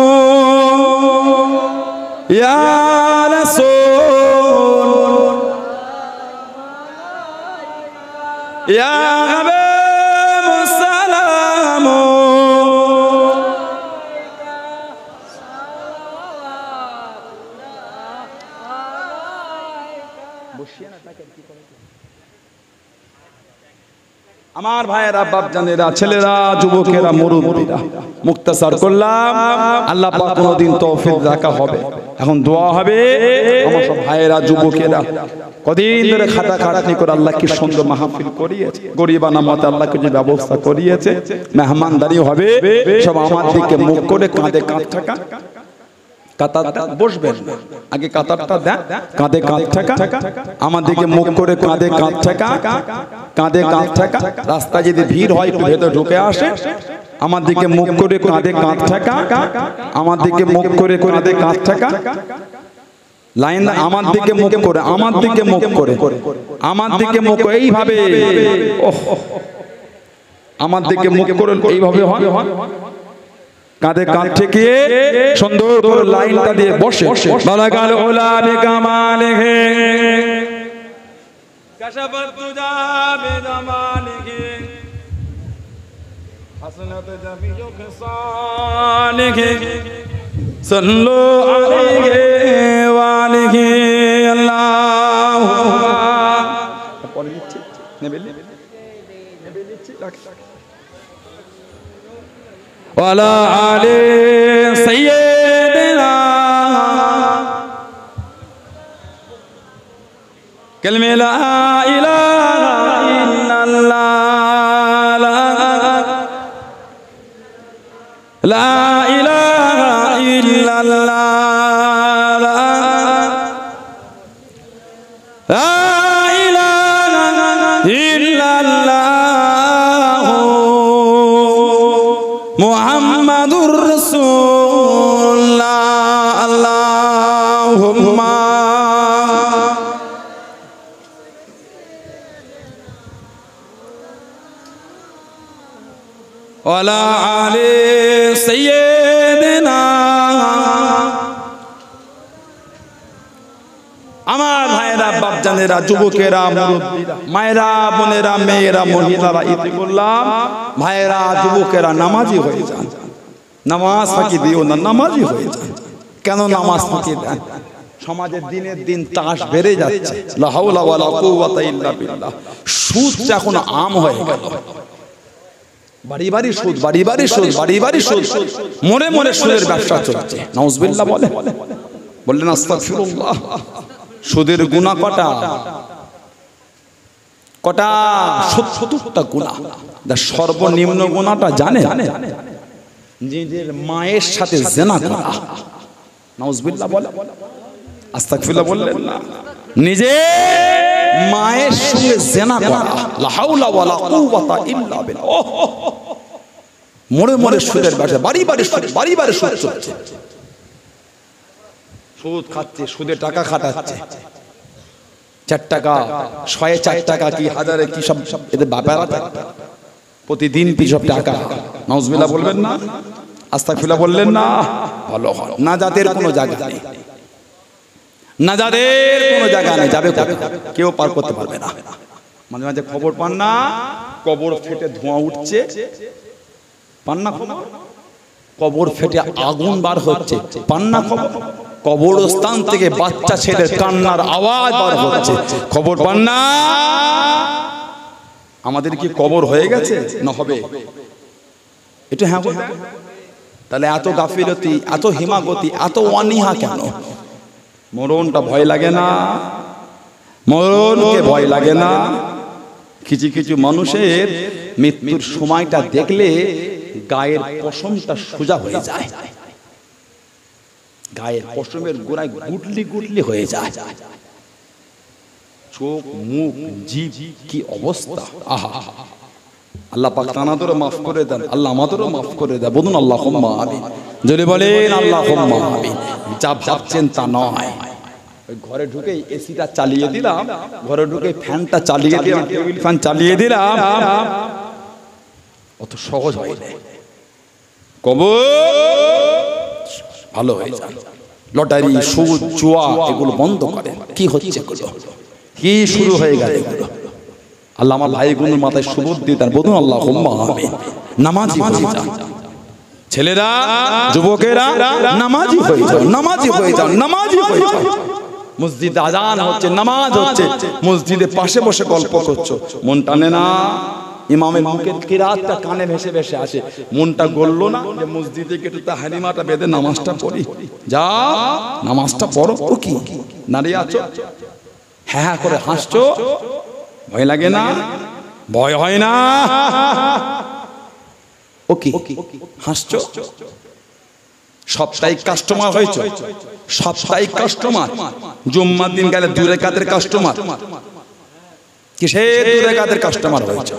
या या हबीब सलाम আমার ভাইয়েরা, বাপজানেরা, ছেলেরা, যুবকেরা, মুরব্বীরা, মুক্তাসার করলাম। আল্লাহ পাক কোনদিন তৌফিক রাখা হবে। এখন দোয়া হবে। আমার সব ভাইয়েরা, যুবকেরা কদিন ধরে খাটাখাটনি করে আল্লাহ কি সুন্দর মাহফিল করিয়েছে, গরিবানা মতে আল্লাহকে যে ব্যবস্থা করিয়েছে, মেহমানদারি হবে। সব আমার দিকে মুখ করে কাঁধে কাঁধ ঠেকা, কাতারটা বসবেন না, আগে কাতারটা দেন, কাঁধে কাঁধ ঠেকা, আমার দিকে মুখ করে কাঁধে কাঁধ ঠেকা, কাঁধে কাঁধ ঠেকা। রাস্তায় যদি ভিড় হয় একটু ভেতরে ঢুকে আসে, আমার দিকে মুখ করে কাঁধে কাঁধ ঠেকা, আমার দিকে মুখ করে কাঁধে কাঁধ ঠেকা। লাইন আমার দিকে মুখ করে, আমার দিকে মুখ করে, আমার দিকে মুখ এইভাবে, আমার দিকে মুখ করে এইভাবে হয়। কাঁধে কাঁধ ঠেকিয়ে সুন্দর করে লাইনটা দিয়ে বসে। বালাগাল উলাবি কামালিহি কাশাফাত তুজা বিজামালিহি হাসনাত জামিলু খিসালিহি সাল্লু আলাইহি ওয়া আলিহি আল্লাহুম্মা পরে নিচ্ছি নেবে নিচ্ছি ওয়ালা আলি সাইয়্যিদিনা কালমে লা ইলাহা ইল্লাল্লাহ লা ইলাহা ইল্লাল্লাহ লা ইলাহা ইল্লাল্লাহ মুহাম্মাদুর রাসূলুল্লাহ আল্লাহুম্মা ওয়ালা আলি সাইয়্যিদিনা আমার ভাইরা বাপজানেরা যুবকেরা মুরব্বীরা মায়েরা বোনেরা মেয়েরা মহিলারা ইতি বললাম ভাইরা যুবকেরা নামাজি হয়ে যান নামাজ ফাঁকি দিও না নামাজি হয়ে যান কেন নামাজ ফাঁকি দেন সমাজের দিনের দিন তাস বেড়ে যাচ্ছে লা হাওলা ওয়ালা কুওয়াতা ইল্লা বিল্লাহ সুদ এখন আম হয়ে গেল বাড়ি বাড়ি সুদ বাড়ি বাড়ি সুদ বাড়ি বাড়ি সুদ মনে মনে সুদের ব্যবসা চলছে নাউজুবিল্লাহ বললেন আস্তাগফিরুল্লাহ সুদের গুনাহ কটা কটা ৭০টা গুনাহ দা সর্বনিম্ন গুনাহটা জানে নিজের মায়ের সাথে জিনা করা নাউজুবিল্লাহ আস্তাগফিরুল্লাহ বললেন না নিজে মায়ের সঙ্গে জিনা করা লা হাওলা ওয়ালা কুওয়াতা ইল্লা বিল্লাহ মরে মরে সুদের ব্যবসা বাড়ি বাড়ি সুদ বাড়ি বাড়ি সুদ চলছে সুদ খাচ্ছে সুদে টাকা খাটাচ্ছে 4 টাকা 4 টাকা কি হাজারে কি সব এদের ব্যাপার প্রতিদিন পিছব টাকা নাউজুবিল্লাহ বলবেন না আস্তাগফিরুল্লাহ বললেন না ভালো হয় না যাদের কোনো জায়গা নেই না যাদের কোনো জায়গা নেই যাবে কেউ পার করতে পারবে না মাঝে মাঝে খবর পান না কবর ফেটে ধোঁয়া উঠছে পান না খবর কবর ফেটে আগুন বার হচ্ছে পান না খবর কবরস্থান থেকে বাচ্চা ছেলের কান্নার আওয়াজ বার হচ্ছে খবর পান না আমাদের কি কবর হয়ে গেছে না হবে এটা হ্যাঁ তাহলে এত গাফিলতি এত হিমাগতি এত অনীহা কেন মরণটা ভয় লাগে না মরণকে ভয় লাগে না কিছু কিছু মানুষের মৃত্যুর সময়টা দেখলে গায়ের পশমটা সোজা হয়ে যায় গায়ের পশমের গোড়ায় গুটলি গুটলি হয়ে যায় চোখ মুখ জিভ কি অবস্থা আহা আল্লাহ পাক তানাদেরও মাফ করে দেন আল্লাহ আমাদেরও মাফ করে দেন বলুন আল্লাহুম্মা আমিন যদি বলেন আল্লাহুম্মা আমিন যা ভাবছেন তা নয় ওই ঘরে ঢুকে এসিটা চালিয়ে দিলাম ঘরে ঢুকে ফ্যানটা চালিয়ে দিলাম টেবিল ফ্যান চালিয়ে দিলাম অত সহজ হয় না কবর ভালো হয়ে যায় লটারি সুদ জুয়া এগুলো বন্ধ করেন কি হচ্ছে এগুলো কি শুরু হয়ে গেল এগুলো আল্লাহ আমার ভাইগুলোর মাথায় সুবুদ্ধি দেন বলুন আল্লাহুম্মা আমিন নামাজি হয়ে যান ছেলেরা যুবকেরা নামাজি হয়ে যাও নামাজি হয়ে যাও নামাজি হয়ে যাও মসজিদে আজান হচ্ছে নামাজ হচ্ছে মসজিদে পাশে বসে গল্প করছো মন টানে না ইমামের মুখের কিরাতটা কানে ভেসে ভেসে আসে মনটা গললো না যে মসজিদে গিয়ে একটু হারিমাটা বেঁধে নামাজটা পড়ি যা নামাজটা পড়ো ও কি দাঁড়িয়ে আছো হ্যাঁ হ্যাঁ করে হাসছো ভয় লাগে না ভয় হয় না ও কি হাসছো সাপ্তাহিক কাস্টমার হয়েছে সাপ্তাহিক কাস্টমার জুম্মার দিন গেলে 2 রাকাতের কাস্টমার কিসের 2 রাকাতের কাস্টমার হয়েছে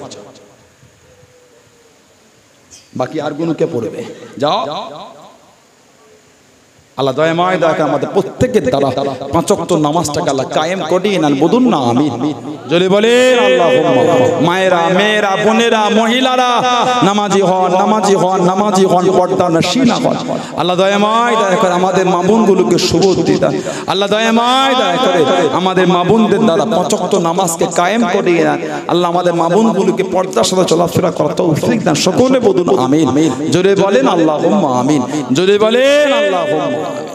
বাকি আর গুলো কে পড়বে যাও আল্লাহ দয়াময় দয়া করে আমাদের প্রত্যেকের দ্বারা পাঁচ ওয়াক্ত নামাজটাকে আল্লাহ কায়েম করিয়ে নেন, বলুন না আমিন। যদি বলেন আল্লাহুম্মা। মায়েরা, মেয়েরা, বোনেরা, মহিলারা নামাজি হন, নামাজি হন, নামাজি হন, পর্দা নশীনা হন। আল্লাহ দয়াময় দয়া করে আমাদের মা বোনগুলোকে সুবুদ্ধি দেন। আল্লাহ দয়াময় দয়া করে আমাদের মা বোনদের দ্বারা পাঁচ ওয়াক্ত নামাজকে কায়েম করিয়ে নেন। আল্লাহ আমাদের মা বোনগুলোকে পর্দার সাথে চলাফেরা করার তৌফিক দেন। সকলে বলুন আমিন। জোরে বলেন আল্লাহুম্মা আমিন। জোরে বলেন আল্লাহুম্মা আমিন।